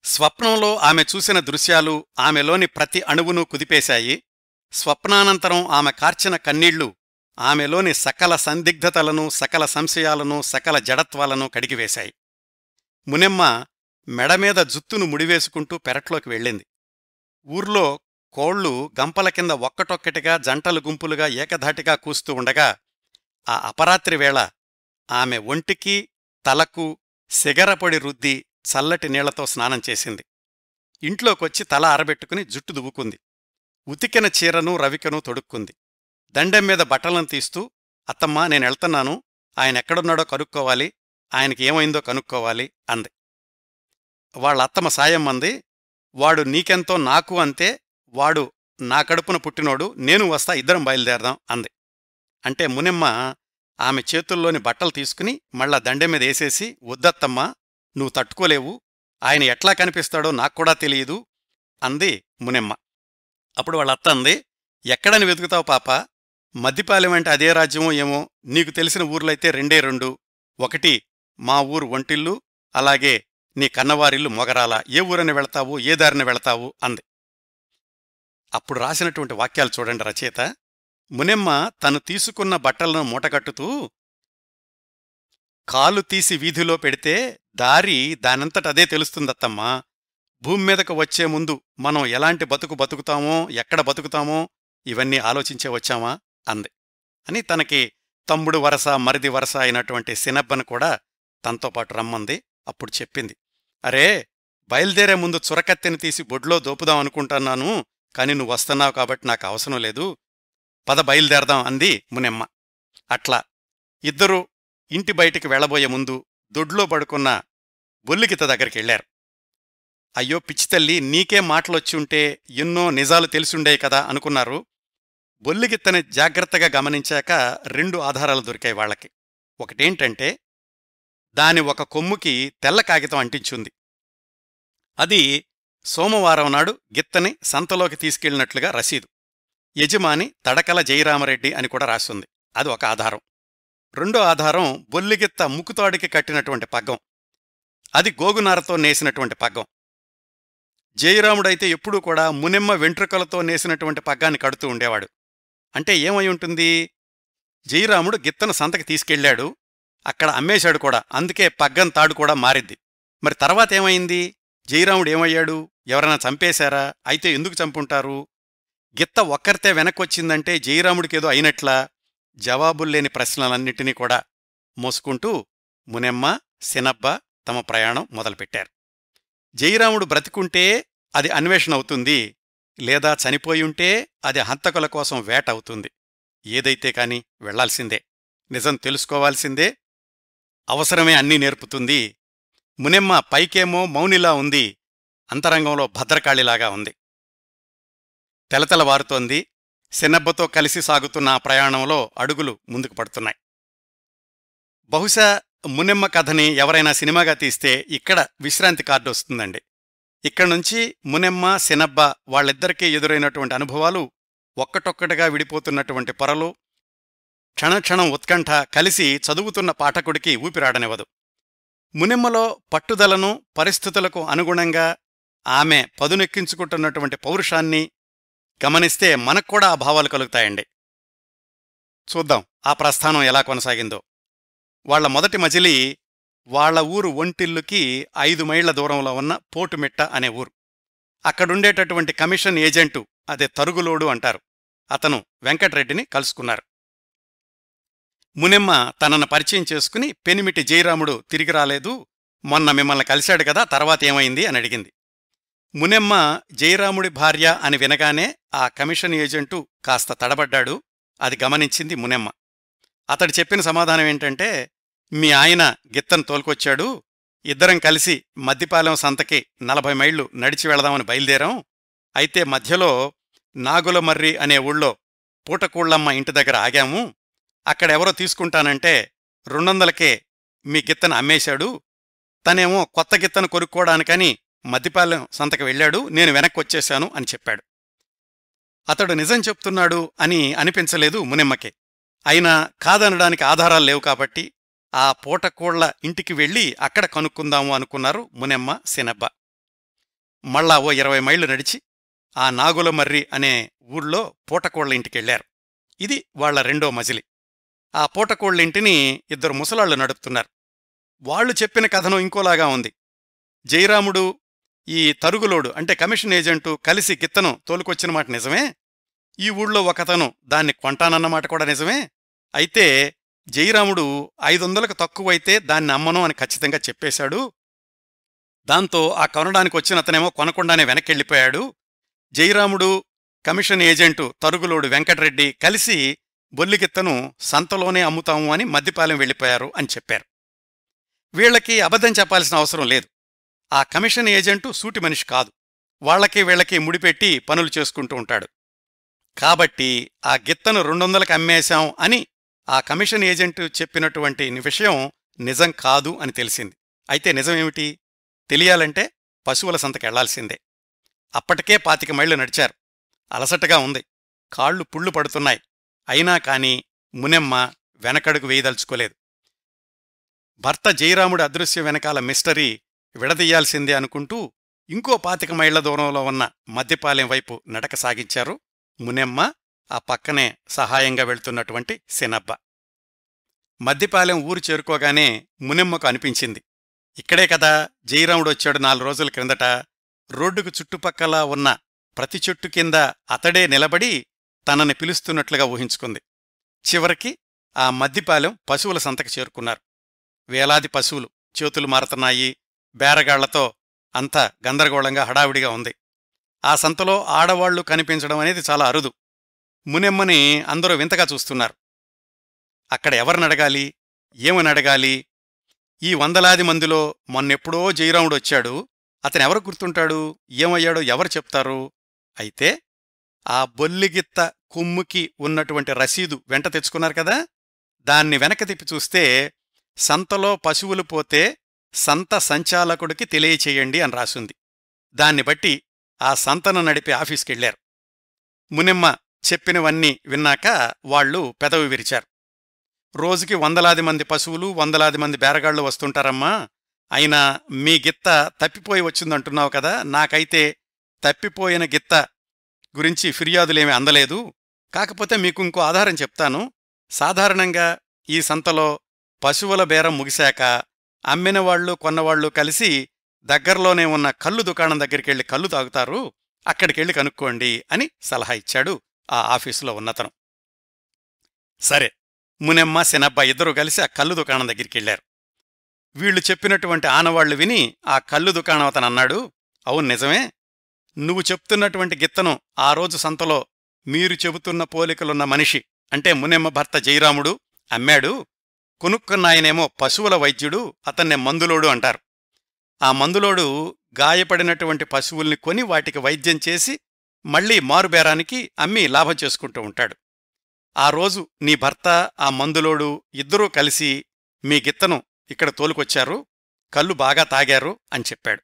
స్వప్నంలో ఆమె చూసిన దృశ్యాలు ఆమెలోని ప్రతి అణువును కుదిపేశాయి. స్వప్నానంతరం ఆమె కార్చిన కన్నీళ్లు ఆమెలోని సకల సందిగ్ధతలను, సకల సంశయాలను, సకల జడత్వాలను కడిగివేశాయి. మునెమ్మ మెడమీద జుత్తును ముడివేసుకుంటూ పెరట్లోకి వెళ్ళింది. ఊర్లో కోళ్లు గంపల కింద ఒక్కటొక్కటిగా జంటలు గుంపులుగా ఏకధాటిగా కూస్తూ ఉండగా ఆ అపరాత్రి వేళ ఆమె ఒంటికి తలకు సిగరపొడి రుద్ది చల్లటి నీళ్లతో స్నానం చేసింది. ఇంట్లోకొచ్చి తల ఆరబెట్టుకుని జుట్టు దువ్వుకుంది. ఉతికిన చీరను రవికను తొడుక్కుంది. దండెం మీద బట్టలను తీస్తూ, అత్తమ్మా నేనెళ్తున్నాను, ఆయనెక్కడున్నాడో కనుక్కోవాలి, ఆయనకి ఏమైందో కనుక్కోవాలి అంది. వాళ్ళత్తమ్మ సాయమ్మంది, వాడు నీకెంతో నాకు అంతే, వాడు నా కడుపున పుట్టినోడు, నేను వస్తా, ఇద్దరం బయలుదేరదాం అంది. అంటే మునెమ్మ ఆమె చేతుల్లోని బట్టలు తీసుకుని మళ్ళా దండెం మీద వేసేసి, వద్దత్తమ్మా నువ్వు తట్టుకోలేవు, ఆయన ఎట్లా కనిపిస్తాడో నాక్కూడా తెలియదు అంది మునెమ్మ. అప్పుడు వాళ్ళత్త అంది, ఎక్కడని వెతుకుతావు పాపా, మద్దిపాలెమంటే అదే రాజ్యమో ఏమో, నీకు తెలిసిన ఊర్లైతే రెండే రెండు, ఒకటి మా ఊరు ఒంటిల్లు, అలాగే నీ కన్నవారిల్లు మొగరాల, ఏ ఊరని వెళతావు, ఏ దారిని వెళతావు అంది. అప్పుడు రాసినటువంటి వాక్యాలు చూడండి రచయిత. మునెమ్మ తను తీసుకున్న బట్టలను మూటగట్టుతూ, కాలు తీసి వీధిలో పెడితే దారి దానంతటదే తెలుస్తుందత్తమ్మా, భూమ్మీదకు వచ్చే ముందు మనం ఎలాంటి బతుకు బతుకుతామో, ఎక్కడ బతుకుతామో ఇవన్నీ ఆలోచించే వచ్చామా అంది. అని తనకి తమ్ముడు వరస మరిది వరస అయినటువంటి సినబ్బను కూడా తనతోపాటు రమ్మంది. అప్పుడు చెప్పింది, అరే బయలుదేరే ముందు చురకత్తెని తీసి బొడ్లో దోపుదాం అనుకుంటున్నాను, కాని నువ్వు వస్తున్నావు కాబట్టి నాకు అవసరం లేదు, పద బయలుదేరదాం అంది మునెమ్మ. అట్లా ఇద్దరూ ఇంటి బయటికి వెళ్లబోయే ముందు దొడ్లో పడుకున్న బొల్లిగిత్త దగ్గరికెళ్లారు. అయ్యో పిచ్చితల్లి, నీకే మాటలొచ్చి ఉంటే ఎన్నో నిజాలు తెలిసుండేవి కదా అనుకున్నారు. బొల్లిగిత్తని జాగ్రత్తగా గమనించాక 2 ఆధారాలు దొరికాయి వాళ్లకి. ఒకటేంటంటే, దాని ఒక కొమ్ముకి తెల్ల కాగితం అంటించుంది. అది సోమవారం నాడు గిత్తని సంతలోకి తీసుకెళ్లినట్లుగా రసీదు. యజమాని తడకల జయరామరెడ్డి అని కూడా రాసుంది. అది ఒక ఆధారం. రెండో ఆధారం బొల్లిగిత్త ముక్కుతాడికి కట్టినటువంటి పగ్గం. అది గోగునారతో నేసినటువంటి పగ్గం. జయరాముడైతే ఎప్పుడూ కూడా మునెమ్మ వెంట్రుకలతో నేసినటువంటి పగ్గాన్ని కడుతూ ఉండేవాడు. అంటే ఏమై ఉంటుంది, జయరాముడు గిత్తను సంతకి తీసుకెళ్లాడు, అక్కడ అమ్మేశాడు కూడా, అందుకే పగ్గం తాడు కూడా మారిద్ది. మరి తర్వాతేమైంది, జయరాముడు ఏమయ్యాడు, ఎవరైనా చంపేశారా, అయితే ఎందుకు చంపుంటారు, గిత్త ఒక్కరితే వెనక్కొచ్చిందంటే జయరాముడికేదో అయినట్లా, జవాబుల్లేని ప్రశ్నలన్నింటినీ కూడా మోసుకుంటూ మునెమ్మ సినబ్బ తమ ప్రయాణం మొదలుపెట్టారు. జయరాముడు బ్రతికుంటే అది అన్వేషణ అవుతుంది, లేదా చనిపోయుంటే అది హంతకుల కోసం వేట అవుతుంది. ఏదైతే కాని వెళ్లాల్సిందే, నిజం తెలుసుకోవాల్సిందే, అవసరమే అన్నీ నేర్పుతుంది. మునెమ్మ పైకేమో మౌనిలా ఉంది, అంతరంగంలో భద్రకాళిలాగా ఉంది. తెలతెలవారుతోంది. సినబ్బతో కలిసి సాగుతున్న ఆ ప్రయాణంలో అడుగులు ముందుకు పడుతున్నాయి. బహుశా మునెమ్మ కథని ఎవరైనా సినిమాగా తీస్తే ఇక్కడ విశ్రాంతి కార్డు వస్తుందండి. ఇక్కడ్నుంచి మునెమ్మ సినబ్బ వాళ్ళిద్దరికీ ఎదురైనటువంటి అనుభవాలు, ఒక్కటొక్కటిగా విడిపోతున్నటువంటి పొరలు, క్షణక్షణం ఉత్కంఠ కలిసి చదువుతున్న పాఠకుడికి ఊపిరాడనివ్వదు. మునెమ్మలో పట్టుదలను, పరిస్థితులకు అనుగుణంగా ఆమె పదునెక్కించుకుంటున్నటువంటి పౌరుషాన్ని గమనిస్తే మనక్కూడా ఆ భావాలు కలుగుతాయండి. చూద్దాం ఆ ప్రస్థానం ఎలా కొనసాగిందో. వాళ్ల మొదటి మజిలీ వాళ్ల ఊరు ఒంటిల్లుకి 5 మైళ్ల దూరంలో ఉన్న పోటుమిట్ట అనే ఊరు. అక్కడుండేటటువంటి కమిషన్ ఏజెంటు, అదే తరుగులోడు అంటారు, అతను వెంకట్రెడ్డిని కలుసుకున్నారు. మునెమ్మ తనను పరిచయం చేసుకుని, పెనిమిటి జయరాముడు తిరిగి రాలేదు, మొన్న మిమ్మల్ని కలిశాడు కదా, తర్వాతేమైంది అని అడిగింది. మునెమ్మ జయరాముడి భార్య అని వినగానే ఆ కమిషన్ ఏజెంటు కాస్త తడబడ్డాడు. అది గమనించింది మునెమ్మ. అతడు చెప్పిన సమాధానమేంటంటే, మీ ఆయన గిత్తను తోలుకొచ్చాడు, ఇద్దరం కలిసి మద్దిపాలెం సంతకి 40 మైళ్లు నడిచి వెళదామని బయలుదేరాం. అయితే మధ్యలో నాగులమర్రి అనే ఊళ్ళో పూటకూళ్ళమ్మ ఇంటి దగ్గర ఆగాము. అక్కడెవరో తీసుకుంటానంటే 200కే మీ గిత్తను అమ్మేశాడు. తనేమో కొత్త గిత్తను కొనుక్కోవడానికని మద్దిపాలెం సంతకి వెళ్ళాడు, నేను వెనక్కొచ్చేశాను అని చెప్పాడు. అతడు నిజం చెప్తున్నాడు అని అనిపించలేదు మునెమ్మకే. అయినా కాదనడానికి ఆధారాలు లేవు కాబట్టి ఆ పూటకూళ్ల ఇంటికి వెళ్ళి అక్కడ కనుక్కుందాము అనుకున్నారు మునెమ్మ సినబ్బ. మళ్ళా ఓ 20 మైళ్ళు నడిచి ఆ నాగులమర్రి అనే ఊళ్ళో పూటకోళ్ల ఇంటికెళ్లారు. ఇది వాళ్ల రెండో మజిలి. ఆ పూటకోళ్ళింటిని ఇద్దరు ముసలాళ్లు నడుపుతున్నారు. వాళ్లు చెప్పిన కథనం ఇంకోలాగా ఉంది. జయరాముడు, ఈ తరుగులోడు అంటే కమిషన్ ఏజెంటు కలిసి గిత్తను తోలుకొచ్చిన మాట నిజమే. ఈ ఊళ్ళో ఒకతను దాన్ని కొంటానన్నమాట కూడా నిజమే. అయితే జయరాముడు 500కు తక్కువైతే దాన్ని అమ్మను అని ఖచ్చితంగా చెప్పేశాడు. దాంతో ఆ కొనడానికొచ్చినతనేమో కొనకుండానే వెనక్కెళ్ళిపోయాడు. జయరాముడు, కమిషన్ ఏజెంటు తరుగులోడు వెంకటరెడ్డి కలిసి బొల్లిగిత్తను సంతలోనే అమ్ముతాము అని మద్దిపాలెం వెళ్ళిపోయారు అని చెప్పారు. వీళ్లకి అబద్ధం చెప్పాల్సిన అవసరం లేదు. ఆ కమిషన్ ఏజెంటు సూటి మనిషి కాదు. వాళ్లకి వీళ్లకి ముడిపెట్టి పనులు చేసుకుంటూ ఉంటాడు. కాబట్టి ఆ గిత్తను 200కి అమ్మేశాం అని ఆ కమిషన్ ఏజెంటు చెప్పినటువంటి విషయం నిజం కాదు అని తెలిసింది. అయితే నిజమేమిటి తెలియాలంటే పశువుల సంతకెళ్లాల్సిందే. అప్పటికే 25 మైళ్ళు నడిచారు. అలసటగా ఉంది. కాళ్లు పుళ్ళు పడుతున్నాయి. అయినా కాని మునెమ్మ వెనకడుగు వేయదలుచుకోలేదు. భర్త జయరాముడి అదృశ్యం వెనకాల మిస్టరీ విడదీయాల్సిందే అనుకుంటూ ఇంకో 25 మైళ్ల దూరంలో ఉన్న మద్దిపాలెం వైపు నడక సాగించారు మునెమ్మ, ఆ పక్కనే సహాయంగా వెళ్తున్నటువంటి సినబ్బ. మద్దిపాలెం ఊరు చేరుకోగానే మునెమ్మకు అనిపించింది, ఇక్కడే కదా జయరాముడొచ్చాడు 4 రోజుల క్రిందట. రోడ్డుకు చుట్టుపక్కల ఉన్న ప్రతి చెట్టు కింద అతడే నిలబడి తనని పిలుస్తున్నట్లుగా ఊహించుకుంది. చివరికి ఆ మద్దిపాలెం పశువుల సంతకి చేరుకున్నారు. వేలాది పశువులు చేతులు మారుతున్నాయి. బేరగాళ్లతో అంతా గందరగోళంగా హడావిడిగా ఉంది. ఆ సంతలో ఆడవాళ్లు కనిపించడం అనేది చాలా అరుదు. మునెమ్మని అందరూ వింతగా చూస్తున్నారు. అక్కడ ఎవరినడగాలి, ఏమనడగాలి? ఈ వందలాది మందిలో మొన్నెప్పుడో జయరాముడొచ్చాడు. అతనెవరు గుర్తుంటాడు? ఏమయ్యాడో ఎవరు చెప్తారు? అయితే ఆ బొల్లిగిత్త కొమ్ముకి ఉన్నటువంటి రసీదు వెంట తెచ్చుకున్నారు కదా, దాన్ని వెనక తిప్పి చూస్తే సంతలో పశువులు పోతే సంత సంచాలకుడికి తెలియచేయండి అని రాసుంది. దాన్ని బట్టి ఆ సంతను నడిపే ఆఫీస్కెళ్లారు. మునెమ్మ చెప్పినవన్నీ విన్నాక వాళ్లు పెదవి విరిచారు. రోజుకి వందలాది మంది పశువులు, వందలాది మంది బేరగాళ్లు వస్తుంటారమ్మా. అయినా మీ గిత్త తప్పిపోయి వచ్చిందంటున్నావు కదా, నాకైతే తప్పిపోయిన గిత్త గురించి ఫిర్యాదులేమీ అందలేదు. కాకపోతే మీకు ఇంకో ఆధారం చెప్తాను. సాధారణంగా ఈ సంతలో పశువుల బేరం ముగిశాక అమ్మినవాళ్లు కొన్నవాళ్లు కలిసి దగ్గరలోనే ఉన్న కల్లు దుకాణం దగ్గరికెళ్లి కల్లు తాగుతారు. అక్కడికెళ్లి కనుక్కోండి అని సలహా ఇచ్చాడు ఆ ఆఫీసులో ఉన్నతను. సరే, మునెమ్మ సినబ్బ ఇద్దరూ కలిసి ఆ కల్లు దుకాణం దగ్గరికెళ్లారు. వీళ్లు చెప్పినటువంటి ఆనవాళ్లు విని ఆ కల్లు దుకాణం అతనన్నాడు, అవును నిజమే, నువ్వు చెప్తున్నటువంటి గిత్తను ఆ రోజు సంతలో మీరు చెబుతున్న పోలికలున్న మనిషి అంటే మునెమ్మ భర్త జయరాముడు అమ్మాడు. కొనుక్కున్నాయనేమో పశువుల వైద్యుడు, అతన్నే మందులోడు అంటారు. ఆ మందులోడు గాయపడినటువంటి పశువుల్ని కొని వాటికి వైద్యం చేసి మళ్లీ మారుబేరానికి అమ్మి లాభం చేసుకుంటూ ఉంటాడు. ఆ రోజు నీ భర్త, ఆ మందులోడు ఇద్దరూ కలిసి మీ గిత్తను ఇక్కడ తోలుకొచ్చారు, కళ్ళు బాగా తాగారు అని చెప్పాడు.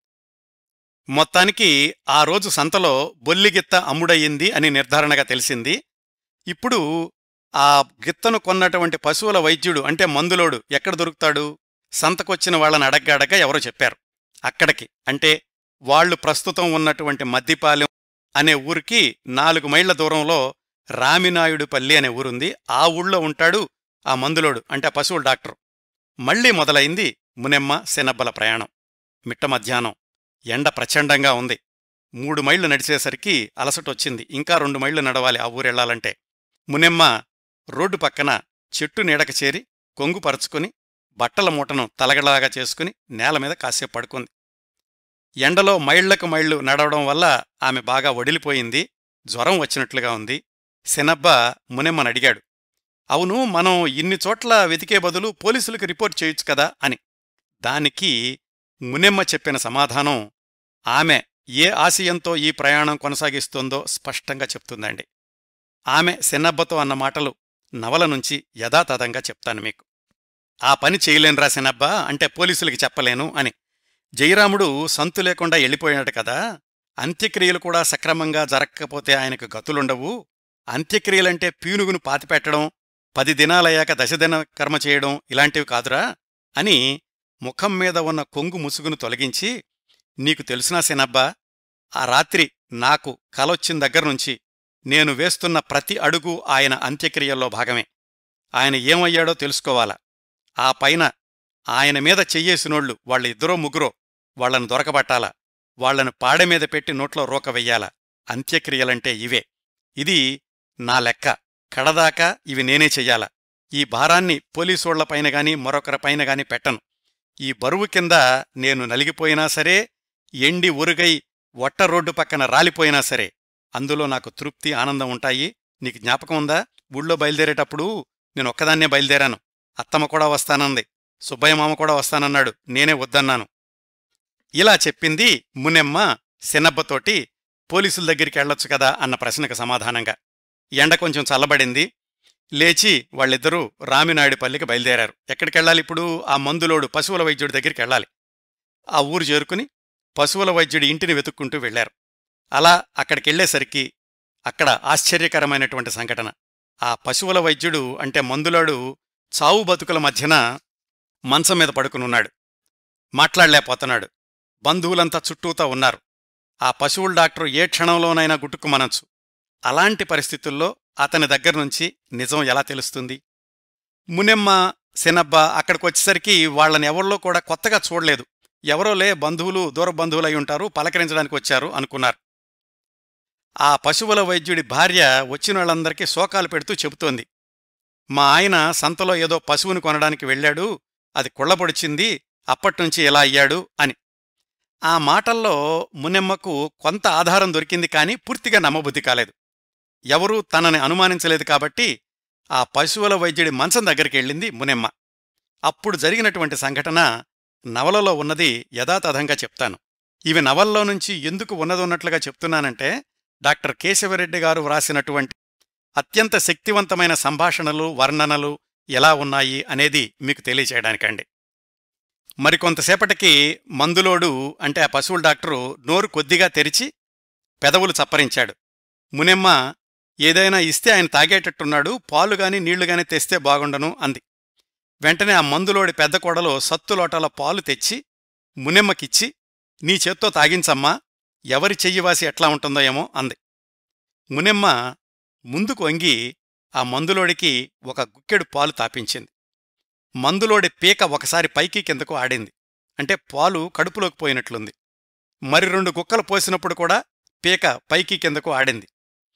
మొత్తానికి ఆ రోజు సంతలో బొల్లిగిత్త అమ్ముడయ్యింది అని నిర్ధారణగా తెలిసింది. ఇప్పుడు ఆ గిత్తను కొన్నటువంటి పశువుల వైద్యుడు అంటే మందులోడు ఎక్కడ దొరుకుతాడు? సంతకొచ్చిన వాళ్లని అడగ్గాడగా ఎవరో చెప్పారు. అక్కడికి అంటే వాళ్లు ప్రస్తుతం ఉన్నటువంటి మద్దిపాలెం అనే ఊరికి 4 మైళ్ల దూరంలో రామినాయుడుపల్లి అనే ఊరుంది. ఆ ఊళ్ళో ఉంటాడు ఆ మందులోడు అంటే ఆ పశువుల డాక్టరు. మళ్లీ మొదలైంది మునెమ్మ సినబ్బల ప్రయాణం. మిట్ట మధ్యాహ్నం ఎండ ప్రచండంగా ఉంది. 3 మైళ్లు నడిచేసరికి అలసటొచ్చింది. ఇంకా 2 మైళ్లు నడవాలి ఆ ఊరెళ్లాలంటే. మునెమ్మ రోడ్డు పక్కన చెట్టు నీడక చేరి కొంగు పరుచుకుని బట్టల మూటను తలగలాగా చేసుకుని నేలమీద కాసేపు పడుకుంది. ఎండలో మైళ్లకు మైళ్లు నడవడం వల్ల ఆమె బాగా వడిలిపోయింది. జ్వరం వచ్చినట్లుగా ఉంది. సినబ్బ మునెమ్మనడిగాడు, అవును, మనం ఇన్ని చోట్ల వెతికే బదులు పోలీసులకు రిపోర్ట్ చేయొచ్చు కదా అని. దానికి మునెమ్మ చెప్పిన సమాధానం ఆమె ఏ ఆశయంతో ఈ ప్రయాణం కొనసాగిస్తోందో స్పష్టంగా చెప్తుందండి. ఆమె సినబ్బతో అన్న మాటలు నవల నుంచి యథాతథంగా చెప్తాను మీకు. ఆ పని చేయలేనురా సినబ్బా, అంటే పోలీసులకి చెప్పలేను అని. జయరాముడు సంతు లేకుండా వెళ్ళిపోయాడు కదా, అంత్యక్రియలు కూడా సక్రమంగా జరక్కపోతే ఆయనకు గతులుండవు. అంత్యక్రియలంటే పీనుగును పాతిపెట్టడం, 10 దినాలయ్యాక దశదిన కర్మ చేయడం ఇలాంటివి కాదురా అని ముఖం మీద ఉన్న కొంగు ముసుగును తొలగించి నీకు తెలుసునా సినబ్బా, ఆ రాత్రి నాకు కలొచ్చిన దగ్గర్నుంచి నేను వేస్తున్న ప్రతి అడుగు ఆయన అంత్యక్రియల్లో భాగమే. ఆయన ఏమయ్యాడో తెలుసుకోవాలా. ఆ పైన ఆయన మీద చెయ్యేసినోళ్ళు వాళ్ళ ఇద్దరో ముగ్గురో వాళ్లను దొరకబట్టాలా. వాళ్లను పాడెమీద పెట్టి నోట్లో రోక వెయ్యాలా. అంత్యక్రియలంటే ఇవే. ఇది నా లెక్క. కడదాకా ఇవి నేనే చెయ్యాలా. ఈ భారాన్ని పోలీసోళ్లపైనగాని మరొకరిపైనగాని పెట్టను. ఈ బరువు కింద నేను నలిగిపోయినా సరే, ఎండి ఉరుగై వట్ట రోడ్డు పక్కన రాలిపోయినా సరే అందులో నాకు తృప్తి, ఆనందం ఉంటాయి. నీకు జ్ఞాపకం ఉందా? ఊళ్ళో బయలుదేరేటప్పుడు నేనొక్కదాన్నే బయలుదేరాను. అత్తమ్మ కూడా వస్తానంది. సుబ్బయ్య మామ కూడా వస్తానన్నాడు. నేనే వద్దన్నాను. ఇలా చెప్పింది మునెమ్మ సినబ్బతోటి. పోలీసుల దగ్గరికి వెళ్లొచ్చు కదా అన్న ప్రశ్నకు సమాధానంగా. ఎండ కొంచెం చల్లబడింది. లేచి వాళ్ళిద్దరూ రామినాయుడిపల్లికి బయలుదేరారు. ఎక్కడికెళ్లాలిప్పుడు? ఆ మందులోడు పశువుల వైద్యుడి దగ్గరికెళ్లాలి. ఆ ఊరు చేరుకుని పశువుల వైద్యుడి ఇంటిని వెతుక్కుంటూ వెళ్లారు. అలా అక్కడికెళ్లేసరికి అక్కడ ఆశ్చర్యకరమైనటువంటి సంఘటన. ఆ పశువుల వైద్యుడు అంటే మందులోడు చావు బతుకుల మధ్యన మంచం మీద పడుకునున్నాడు. మాట్లాడలేకపోతున్నాడు. బంధువులంతా చుట్టూతా ఉన్నారు. ఆ పశువుల డాక్టరు ఏ క్షణంలోనైనా గుట్టుకుమనొచ్చు. అలాంటి పరిస్థితుల్లో అతని దగ్గర్నుంచి నిజం ఎలా తెలుస్తుంది? మునెమ్మ, సినబ్బ అక్కడికొచ్చేసరికి వాళ్లని ఎవరిలో కూడా కొత్తగా చూడలేదు. ఎవరోలే బంధువులు, దూర బంధువులయ్యుంటారు, పలకరించడానికి వచ్చారు అనుకున్నారు. ఆ పశువుల వైద్యుడి భార్య వచ్చినోళ్లందరికీ శోకాలు పెడుతూ చెబుతోంది. మా ఆయన సంతలో ఏదో పశువుని కొనడానికి వెళ్ళాడు, అది కుళ్లబొడిచింది, అప్పట్నుంచి ఇలా అయ్యాడు అని. ఆ మాటల్లో మునెమ్మకు కొంత ఆధారం దొరికింది, కాని పూర్తిగా నమ్మబుద్ధి కాలేదు. ఎవరూ తనని అనుమానించలేదు కాబట్టి ఆ పశువుల వైద్యుడి మంచం దగ్గరికెళ్ళింది మునెమ్మ. అప్పుడు జరిగినటువంటి సంఘటన నవలలో ఉన్నది యథాతథంగా చెప్తాను. ఇవి నవల్లో నుంచి ఎందుకు ఉన్నదున్నట్లుగా చెప్తున్నానంటే, డాక్టర్ కేశవరెడ్డి గారు వ్రాసినటువంటి అత్యంత శక్తివంతమైన సంభాషణలు, వర్ణనలు ఎలా ఉన్నాయి అనేది మీకు తెలియచేయడానికండి. మరికొంతసేపటికి మందులోడు అంటే ఆ పశువుల డాక్టరు నోరు కొద్దిగా తెరిచి పెదవులు చప్పరించాడు. మునెమ్మ, ఏదైనా ఇస్తే ఆయన తాగేటట్టున్నాడు, పాలుగాని నీళ్లుగాని తెస్తే బాగుండను అంది. వెంటనే ఆ మందులోడి పెద్ద కోడలో సత్తులోటాల పాలు తెచ్చి మునెమ్మకిచ్చి, నీ చేత్తో తాగించమ్మా, ఎవరి చెయ్యివాసి ఎట్లా ఉంటుందో ఏమో అంది. మునెమ్మ ముందుకు వంగి ఆ మందులోడికి ఒక గుక్కెడు పాలు తాపించింది. మందులోడి పీక ఒకసారి పైకి కిందకు ఆడింది. అంటే పాలు కడుపులోకి పోయినట్లుంది. మరి 2 గుక్కలు పోసినప్పుడు కూడా పీక పైకి కిందకు ఆడింది.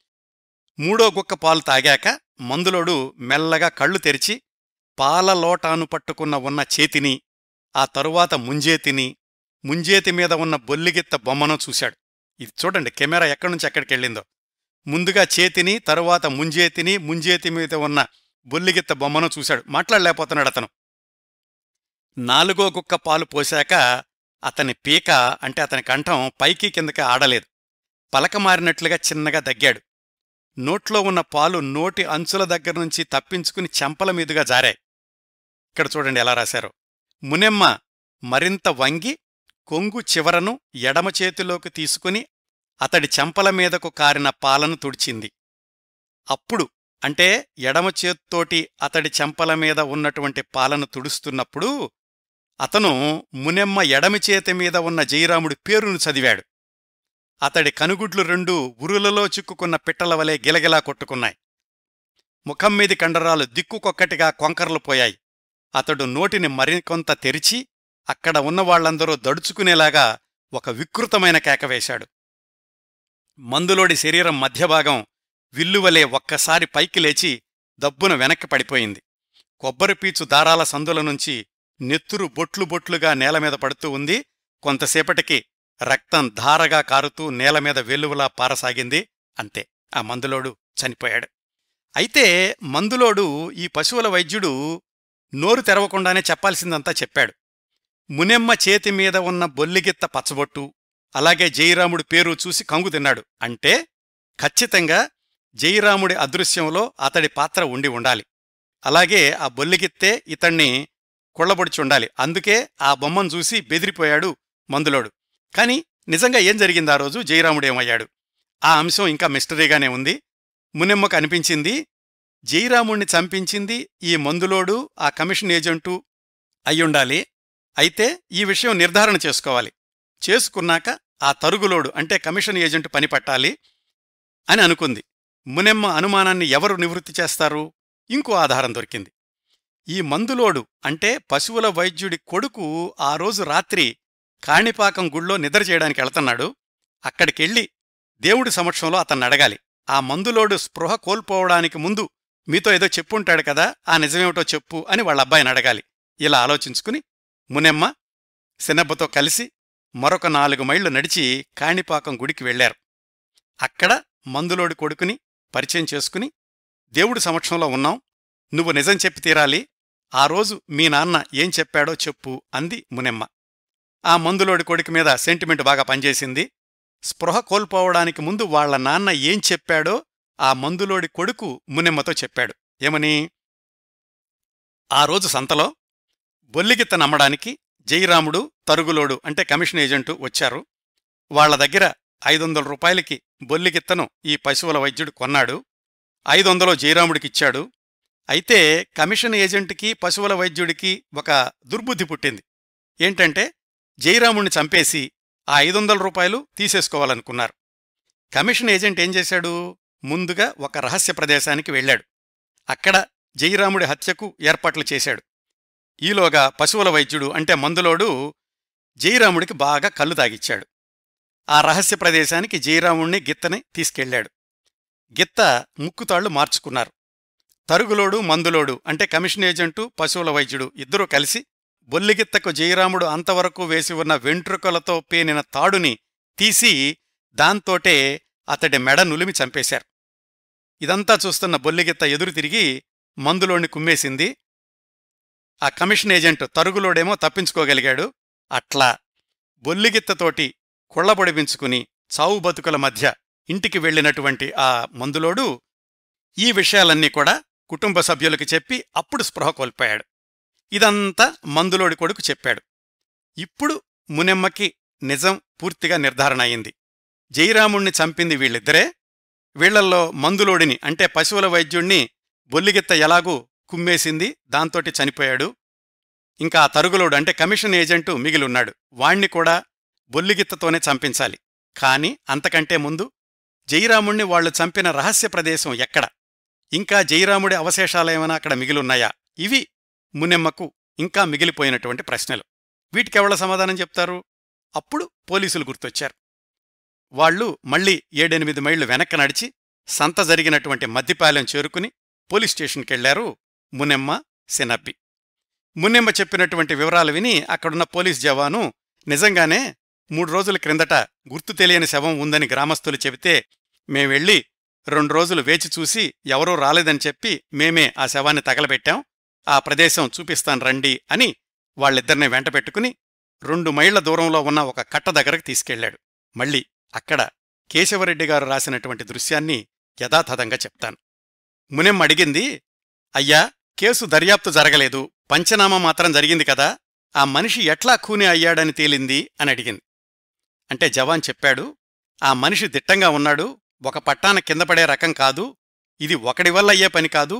3వ గుక్క పాలు తాగాక మందులోడు మెల్లగా కళ్ళు తెరిచి పాలలోటాను పట్టుకున్న ఉన్న చేతిని, ఆ తరువాత ముంజేతిని, ముంజేతి మీద ఉన్న బొల్లిగిత్త బొమ్మను చూశాడు. ఇది చూడండి, కెమెరా ఎక్కడ్నుంచి ఎక్కడికెళ్ళిందో. ముందుగా చేతిని, తరువాత ముంజేతిని, ముంజేతి మీద ఉన్న బొల్లిగిత్త బొమ్మను చూశాడు. మాట్లాడలేకపోతున్నాడు అతను. 4వ గుక్క పాలు పోశాక అతని పీక అంటే అతని కంఠం పైకి కిందకి ఆడలేదు. పలకమారినట్లుగా చిన్నగా దగ్గాడు. నోట్లో ఉన్న పాలు నోటి అంచుల దగ్గర్నుంచి తప్పించుకుని చెంపల మీదుగా జారాయి. ఇక్కడ చూడండి ఎలా రాశారో. మునెమ్మ మరింత వంగి కొంగు చివరను ఎడమచేతిలోకి తీసుకుని అతడి చెంపల మీదకు కారిన పాలను తుడిచింది. అప్పుడు అంటే ఎడమచేత్తోటి అతడి చెంపల మీద ఉన్నటువంటి పాలను తుడుస్తున్నప్పుడు అతను మునెమ్మ ఎడమిచేతి మీద ఉన్న జయరాముడి పేరును చదివాడు. అతడి కనుగుడ్లు 2 ఉరులలో చిక్కుకున్న పిట్టలవలే గిలగిలా కొట్టుకున్నాయి. ముఖమ్మీది కండరాలు దిక్కుకొక్కటిగా కొంకర్లు పోయాయి. అతడు నోటిని మరికొంత తెరిచి అక్కడ ఉన్నవాళ్లందరూ దడుచుకునేలాగా ఒక వికృతమైన కేకవేశాడు. మందులోడి శరీరం మధ్యభాగం విల్లువలే ఒక్కసారి పైకి లేచి దబ్బున వెనక్కి పడిపోయింది. కొబ్బరిపీచు దారాల సందుల నుంచి నెత్తురు బొట్లు బొట్లుగా నేలమీద పడుతూ ఉంది. కొంతసేపటికి రక్తం ధారగా కారుతూ నేలమీద వెల్లువలా పారసాగింది. అంతే, ఆ మందులోడు చనిపోయాడు. అయితే మందులోడు ఈ పశువుల వైద్యుడు నోరు తెరవకుండానే చెప్పాల్సిందంతా చెప్పాడు. మునెమ్మ చేతిమీద ఉన్న బొల్లిగిత్త పచ్చబొట్టు, అలాగే జయరాముడి పేరు చూసి కంగు తిన్నాడు. అంటే ఖచ్చితంగా జయరాముడి అదృశ్యంలో అతడి పాత్ర ఉండి ఉండాలి. అలాగే ఆ బొల్లిగిత్తే ఇతణ్ణి కుళ్లబొడిచుండాలి. అందుకే ఆ బొమ్మను చూసి బెదిరిపోయాడు మందులోడు. కాని నిజంగా ఏం జరిగింది ఆ రోజు? జయరాముడేమయ్యాడు? ఆ అంశం ఇంకా మిస్టరీగానే ఉంది. మునెమ్మకు అనిపించింది జయరాముణ్ణి చంపించింది ఈ మందులోడు, ఆ కమిషన్ ఏజెంటు అయ్యుండాలి. అయితే ఈ విషయం నిర్ధారణ చేసుకోవాలి. చేసుకున్నాక ఆ తరుగులోడు అంటే కమిషన్ ఏజెంట్ పని పట్టాలి అని అనుకుంది. మునెమ్మ అనుమానాన్ని ఎవరు నివృత్తి చేస్తారు? ఇంకో ఆధారం దొరికింది. ఈ మందులోడు అంటే పశువుల వైద్యుడి కొడుకు ఆ రోజు రాత్రి కాణిపాకం గుళ్ళో నిద్ర చేయడానికి వెళ్తున్నాడు. అక్కడికెళ్ళి దేవుడి సమక్షంలో అతన్నడగాలి, ఆ మందులోడు స్పృహ కోల్పోవడానికి ముందు మీతో ఏదో చెప్పుంటాడు కదా, ఆ నిజమేమిటో చెప్పు అని వాళ్ళబ్బాయిని అడగాలి. ఇలా ఆలోచించుకుని మునెమ్మ సినబ్బతో కలిసి మరొక 4 మైళ్లు నడిచి కాణిపాకం గుడికి వెళ్లారు. అక్కడ మందులోడి కొడుకుని పరిచయం చేసుకుని, దేవుడి సమక్షంలో ఉన్నాం, నువ్వు నిజం చెప్పి తీరాలి, ఆ రోజు మీ నాన్న ఏం చెప్పాడో చెప్పు అంది మునెమ్మ. ఆ మందులోడి కొడుకు మీద సెంటిమెంట్ బాగా పనిచేసింది. స్పృహ కోల్పోవడానికి ముందు వాళ్ల నాన్న ఏం చెప్పాడో ఆ మందులోడి కొడుకు మునెమ్మతో చెప్పాడు. ఏమని? ఆ రోజు సంతలో బొల్లిగిత్త నమ్మడానికి జయరాముడు, తరుగులోడు అంటే కమిషన్ ఏజెంటు వచ్చారు. వాళ్ల దగ్గర 500 రూపాయలకి బొల్లిగిత్తను ఈ పశువుల వైద్యుడు కొన్నాడు. 500 జయరాముడికిచ్చాడు. అయితే కమిషన్ ఏజెంట్కి పశువుల వైద్యుడికి ఒక దుర్బుద్ధి పుట్టింది. ఏంటంటే జయరాముణ్ణి చంపేసి ఆ 500 రూపాయలు తీసేసుకోవాలనుకున్నారు. కమిషన్ ఏజెంట్ ఏం చేశాడు? ముందుగా ఒక రహస్య ప్రదేశానికి వెళ్లాడు. అక్కడ జయరాముడి హత్యకు ఏర్పాట్లు చేశాడు. ఈలోగా పశువుల వైద్యుడు అంటే మందులోడు జయరాముడికి బాగా కళ్ళు తాగిచ్చాడు. ఆ రహస్య ప్రదేశానికి జయరాముణ్ణి గిత్తని తీసుకెళ్లాడు. గిత్త ముక్కుతాళ్లు మార్చుకున్నారు. తరుగులోడు, మందులోడు అంటే కమిషన్ ఏజెంటు, పశువుల వైద్యుడు ఇద్దరూ కలిసి బొల్లిగిత్తకు జయరాముడు అంతవరకు వేసి ఉన్న వెంట్రుకలతో పేనిన తాడుని తీసి దాంతోటే అతడి మెడ నులిమి చంపేశారు. ఇదంతా చూస్తున్న బొల్లిగిత్త ఎదురు తిరిగి మందులోని కుమ్మేసింది. ఆ కమిషన్ ఏజెంట్ తరుగులోడేమో తప్పించుకోగలిగాడు. అట్లా బొల్లిగిత్తతోటి కుళ్లబొడిపించుకుని చావు బతుకుల మధ్య ఇంటికి వెళ్లినటువంటి ఆ మందులోడు ఈ విషయాలన్నీ కూడా కుటుంబ సభ్యులకి చెప్పి అప్పుడు స్పృహ కోల్పోయాడు. ఇదంతా మందులోడి కొడుకు చెప్పాడు. ఇప్పుడు మునెమ్మకి నిజం పూర్తిగా నిర్ధారణ అయింది. జయరాముణ్ణి చంపింది వీళ్ళిద్దరే. వీళ్లల్లో మందులోడిని అంటే పశువుల వైద్యుణ్ణి బొల్లిగిత్త ఎలాగూ కుమ్మేసింది, దాంతోటి చనిపోయాడు. ఇంకా ఆ తరుగులోడు అంటే కమిషన్ ఏజెంటు మిగిలున్నాడు. వాణ్ణి కూడా బొల్లిగిత్తతోనే చంపించాలి. కాని అంతకంటే ముందు జయరాముణ్ణి వాళ్లు చంపిన రహస్య ప్రదేశం ఎక్కడ, ఇంకా జయరాముడి అవశేషాలేమైనా అక్కడ మిగిలున్నాయా, ఇవి మునెమ్మకు ఇంకా మిగిలిపోయినటువంటి ప్రశ్నలు. వీటికెవళ్ల సమాధానం చెప్తారు? అప్పుడు పోలీసులు గుర్తొచ్చారు. వాళ్లు మళ్లీ 7-8 మైళ్లు వెనక్కి నడిచి సంత జరిగినటువంటి మద్దిపాలెం చేరుకుని పోలీస్ స్టేషన్కెళ్లారు మునెమ్మ, సినబ్బి. మునెమ్మ చెప్పినటువంటి వివరాలు విని అక్కడున్న పోలీస్ జవాను నిజంగానే 3 రోజుల క్రిందట గుర్తు తెలియని శవం ఉందని గ్రామస్తులు చెబితే మేమెళ్ళి 2 రోజులు వేచి చూసి ఎవరూ రాలేదని చెప్పి మేమే ఆ శవాన్ని తగలబెట్టాం, ఆ ప్రదేశం చూపిస్తాను రండి అని వాళ్ళిద్దరినీ వెంటపెట్టుకుని 2 మైళ్ల దూరంలో ఉన్న ఒక కట్ట దగ్గరకు తీసుకెళ్లాడు. మళ్ళీ అక్కడ కేశవరెడ్డిగారు రాసినటువంటి దృశ్యాన్ని యథాతథంగా చెప్తాను. మునెమ్మ అడిగింది, అయ్యా, కేసు దర్యాప్తు జరగలేదు, పంచనామా మాత్రం జరిగింది కదా, ఆ మనిషి ఎట్లా ఖూనీ అయ్యాడని తేలింది అని అడిగింది. అంటే జవాన్ చెప్పాడు, ఆ మనిషి దిట్టంగా ఉన్నాడు, ఒక పట్టాన కిందపడే రకం కాదు, ఇది ఒకడి వల్ల అయ్యే పని కాదు,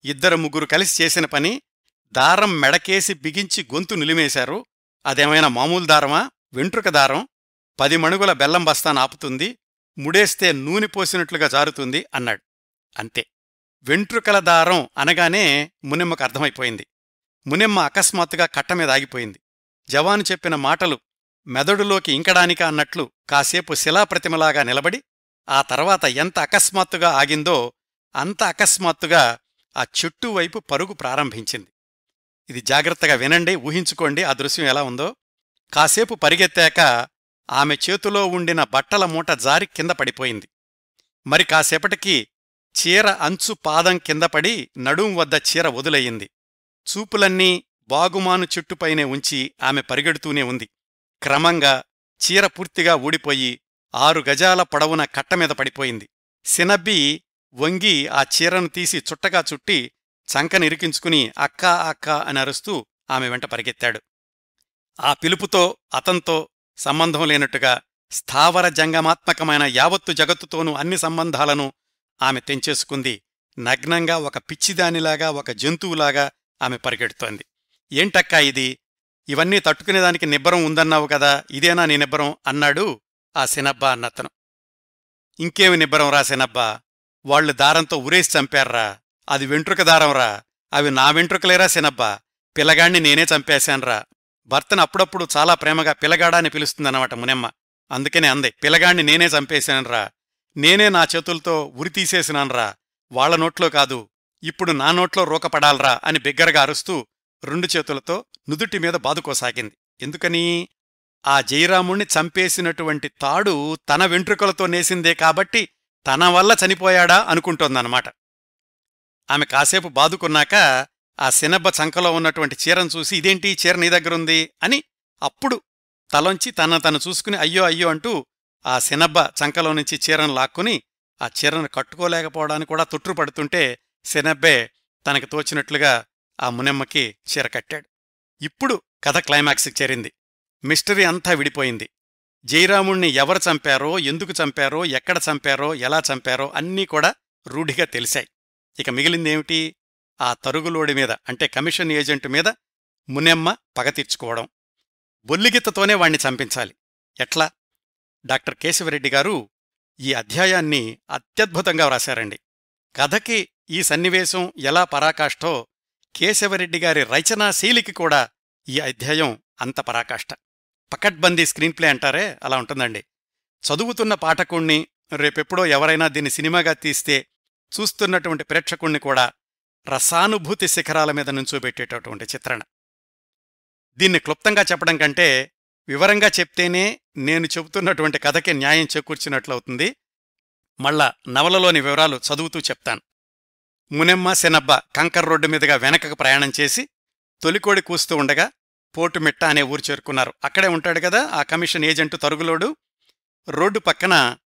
2-3 కలిసి చేసిన పని. దారం మెడకేసి బిగించి గొంతు నిలిమేశారు. అదేమైనా మామూలు దారమా? వెంట్రుక దారం 10 మణుగుల బెల్లం బస్తాను ఆపుతుంది, ముడేస్తే నూనె పోసినట్లుగా జారుతుంది అన్నాడు. అంతే. వెంట్రుకల దారం అనగానే మునెమ్మకు అర్థమైపోయింది. మునెమ్మ అకస్మాత్తుగా కట్టమీద ఆగిపోయింది. జవాను చెప్పిన మాటలు మెదడులోకి ఇంకడానిక అన్నట్లు కాసేపు శిలాప్రతిమలాగా నిలబడి ఆ తర్వాత ఎంత అకస్మాత్తుగా ఆగిందో అంత అకస్మాత్తుగా ఆ చెట్టు వైపు పరుగు ప్రారంభించింది. ఇది జాగ్రత్తగా వినండి, ఊహించుకోండి ఆ దృశ్యం ఎలా ఉందో. కాసేపు పరిగెత్తాక ఆమె చేతిలో ఉండిన బట్టల మూట జారి కింద పడిపోయింది. మరి కాసేపటికి చీర అంచు పాదం కిందపడి నడుం వద్ద చీర వదులయ్యింది. చూపులన్నీ బాగుమాను చెట్టుపైనే ఉంచి ఆమె పరిగెడుతూనే ఉంది. క్రమంగా చీర పూర్తిగా ఊడిపోయి 6 గజాల పొడవున కట్టమీద పడిపోయింది. సినబ్బి వంగి ఆ చీరను తీసి చుట్టగా చుట్టి చంకనిరికించుకుని అక్కా అక్కా అని అరుస్తూ ఆమె వెంట పరిగెత్తాడు. ఆ పిలుపుతో అతంతో సంబంధం లేనట్టుగా స్థావర జంగమాత్మకమైన యావత్తు జగత్తుతోనూ అన్ని సంబంధాలను ఆమె తెంచేసుకుంది. నగ్నంగా ఒక పిచ్చిదానిలాగా, ఒక జంతువులాగా ఆమె పరిగెడుతోంది. ఏంటక్కా ఇది? ఇవన్నీ తట్టుకునేదానికి నిబ్బరం ఉందన్నావు కదా, ఇదేనా నీ నిబ్బరం అన్నాడు ఆ సినబ్బ అన్నతను. ఇంకేమి నిబ్బరం రా సినబ్బా, వాళ్లు దారంతో ఉరేసి చంపారా, అది వెంట్రుక దారంరా, అవి నా వెంట్రుకలేరా సినబ్బా, పిల్లగాణ్ణి నేనే చంపేశాన్రా. భర్తను అప్పుడప్పుడు చాలా ప్రేమగా పిల్లగాడా అని పిలుస్తుందన్నమాట మునెమ్మ. అందుకనే అందే, పిల్లగాణ్ణి నేనే చంపేశాన్రా, నేనే నా చేతులతో ఉరి తీసేసినాన్రా, వాళ్ల నోట్లో కాదు, ఇప్పుడు నా నోట్లో రూకపడాల్రా అని బిగ్గరగా అరుస్తూ 2 చేతులతో నుదుటి మీద బాదుకోసాగింది. ఎందుకని? ఆ జయరాముణ్ణి చంపేసినటువంటి తాడు తన వెంట్రుకలతో నేసిందే కాబట్టి తన వల్ల చనిపోయాడా అనుకుంటోందన్నమాట. ఆమె కాసేపు బాదుకున్నాక ఆ సినబ్బ చంకలో ఉన్నటువంటి చీరను చూసి, ఇదేంటి చీర నీ దగ్గరుంది అని అప్పుడు తలొంచి తను చూసుకుని అయ్యో అయ్యో అంటూ ఆ సినబ్బ చంకలో నుంచి చీరను లాక్కుని ఆ చీరను కట్టుకోలేకపోవడానికి కూడా తొట్రుపడుతుంటే సినబ్బే తనకి తోచినట్లుగా ఆ మునెమ్మకి చీర కట్టాడు. ఇప్పుడు కథ క్లైమాక్స్కి చేరింది. మిస్టరీ అంతా విడిపోయింది. జయరాముణ్ణి ఎవరు చంపారో, ఎందుకు చంపారో, ఎక్కడ చంపారో, ఎలా చంపారో అన్నీ కూడా రూఢిగా తెలిశాయి. ఇక మిగిలిందేమిటి? ఆ తరుగులోడి మీద, అంటే కమిషన్ ఏజెంట్ మీద మునెమ్మ పగ తీర్చుకోవడం. బొల్లిగిత్తతోనే వాణ్ణి చంపించాలి. ఎట్లా? డాక్టర్ కేశవరెడ్డి గారు ఈ అధ్యాయాన్ని అత్యద్భుతంగా వ్రాశారండి. కథకి ఈ సన్నివేశం ఎలా పరాకాష్ఠో కేశవరెడ్డి గారి రచనా శైలికి కూడా ఈ అధ్యాయం అంత పరాకాష్ఠ. పకడ్బందీ స్క్రీన్ ప్లే అంటారే, అలా ఉంటుందండి. చదువుతున్న పాఠకుణ్ణి, రేపెప్పుడో ఎవరైనా దీన్ని సినిమాగా తీస్తే చూస్తున్నటువంటి ప్రేక్షకుణ్ణి కూడా రసానుభూతి శిఖరాల మీద నుంచోబెట్టేటటువంటి చిత్రణ. దీన్ని క్లుప్తంగా చెప్పడం కంటే వివరంగా చెప్తేనే నేను చెబుతున్నటువంటి కథకి న్యాయం చేకూర్చినట్లవుతుంది. మళ్ళా నవలలోని వివరాలు చదువుతూ చెప్తాను. మునెమ్మ సినబ్బ కంకర్ రోడ్డు మీదుగా వెనకకు ప్రయాణం చేసి తొలికోడి కూస్తూ ఉండగా పోటుమిట్ట అనే ఊరు చేరుకున్నారు. అక్కడే ఉంటాడు కదా ఆ కమిషన్ ఏజెంటు తరుగులోడు. రోడ్డు పక్కన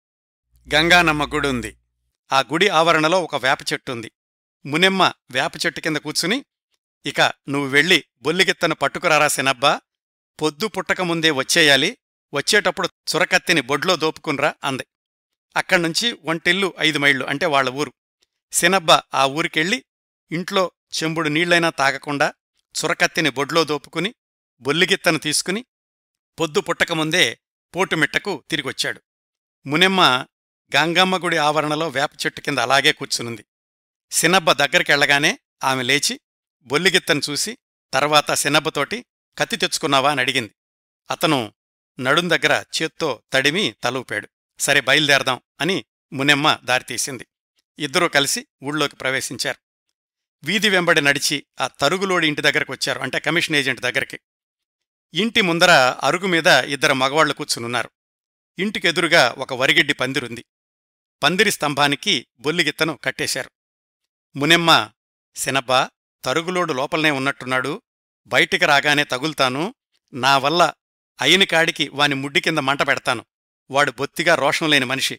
గంగానమ్మ గుడి ఉంది. ఆ గుడి ఆవరణలో ఒక వేప చెట్టుంది. మునెమ్మ వేప చెట్టు కింద కూర్చుని, ఇక నువ్వు వెళ్ళి బొల్లిగిత్తను పట్టుకురారా సినబ్బా, పొద్దు పుట్టకముందే వచ్చేయాలి, వచ్చేటప్పుడు చురకత్తిని బొడ్లో దోపుకున్రా అంది. అక్కడ్నుంచి ఒంటిల్లు 5 మైళ్ళు, అంటే వాళ్ల ఊరు. సినబ్బ ఆ ఊరికెళ్ళి ఇంట్లో చెంబుడు నీళ్లైనా తాగకుండా చురకత్తిని బొడ్లో దోపుకుని బొల్లిగిత్తను తీసుకుని పొద్దు పుట్టకముందే పోటుమిట్టకు తిరిగొచ్చాడు. మునెమ్మ గంగమ్మగుడి ఆవరణలో వేప చెట్టు కింద అలాగే కూర్చునుంది. సినబ్బ దగ్గరికెళ్లగానే ఆమె లేచి బొల్లిగిత్తను చూసి తర్వాత సినబ్బతోటి కత్తి తెచ్చుకున్నావా అని అడిగింది. అతను నడుం దగ్గర చేత్తో తడిమి తలూపాడు. సరే బయలుదేరదాం అని మునెమ్మ దారితీసింది. ఇద్దరూ కలిసి ఊళ్ళోకి ప్రవేశించారు. వీధి వెంబడి నడిచి ఆ తరుగులోడి ఇంటి దగ్గరకొచ్చారు, అంటే కమిషన్ ఏజెంట్ దగ్గరికి. ఇంటి ముందర అరుగు మీద 2 మగవాళ్లు కూర్చునున్నారు. ఇంటికెదురుగా ఒక వరిగిడ్డి పందిరుంది. పందిరి స్తంభానికి బొల్లిగిత్తను కట్టేశారు. మునెమ్మ, సినబ్బా, తరుగులోడు లోపలనే ఉన్నట్టున్నాడు, బయటికి రాగానే తగుల్తాను, నా వల్ల అయిన కాడికి వాని ముడ్డి కింద మంట పెడతాను, వాడు బొత్తిగా రోషం లేని మనిషి.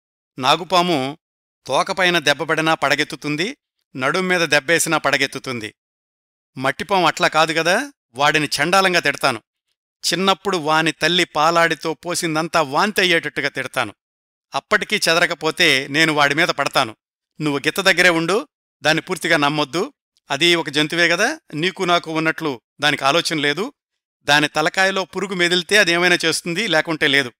నాగుపాము తోకపైన దెబ్బపడినా పడగెత్తుతుంది, నడుం మీద దెబ్బేసినా పడగెత్తుతుంది. మట్టిపాము అట్లా కాదుగదా, వాడిని చండాలంగా తిడతాను. చిన్నప్పుడు వాని తల్లి పాలాడితో పోసిందంతా వాంతి అయ్యేటట్టుగా తిడతాను. అప్పటికీ చెదరకపోతే నేను వాడిమీద పడతాను. నువ్వు గిత్త దగ్గరే ఉండు, దాన్ని పూర్తిగా నమ్మొద్దు. అది ఒక జంతువే గదా, నీకు నాకు ఉన్నట్లు దానికి ఆలోచన లేదు. దాని తలకాయలో పురుగు మెదిలితే అదేమైనా చేస్తుంది, లేకుంటే లేదు.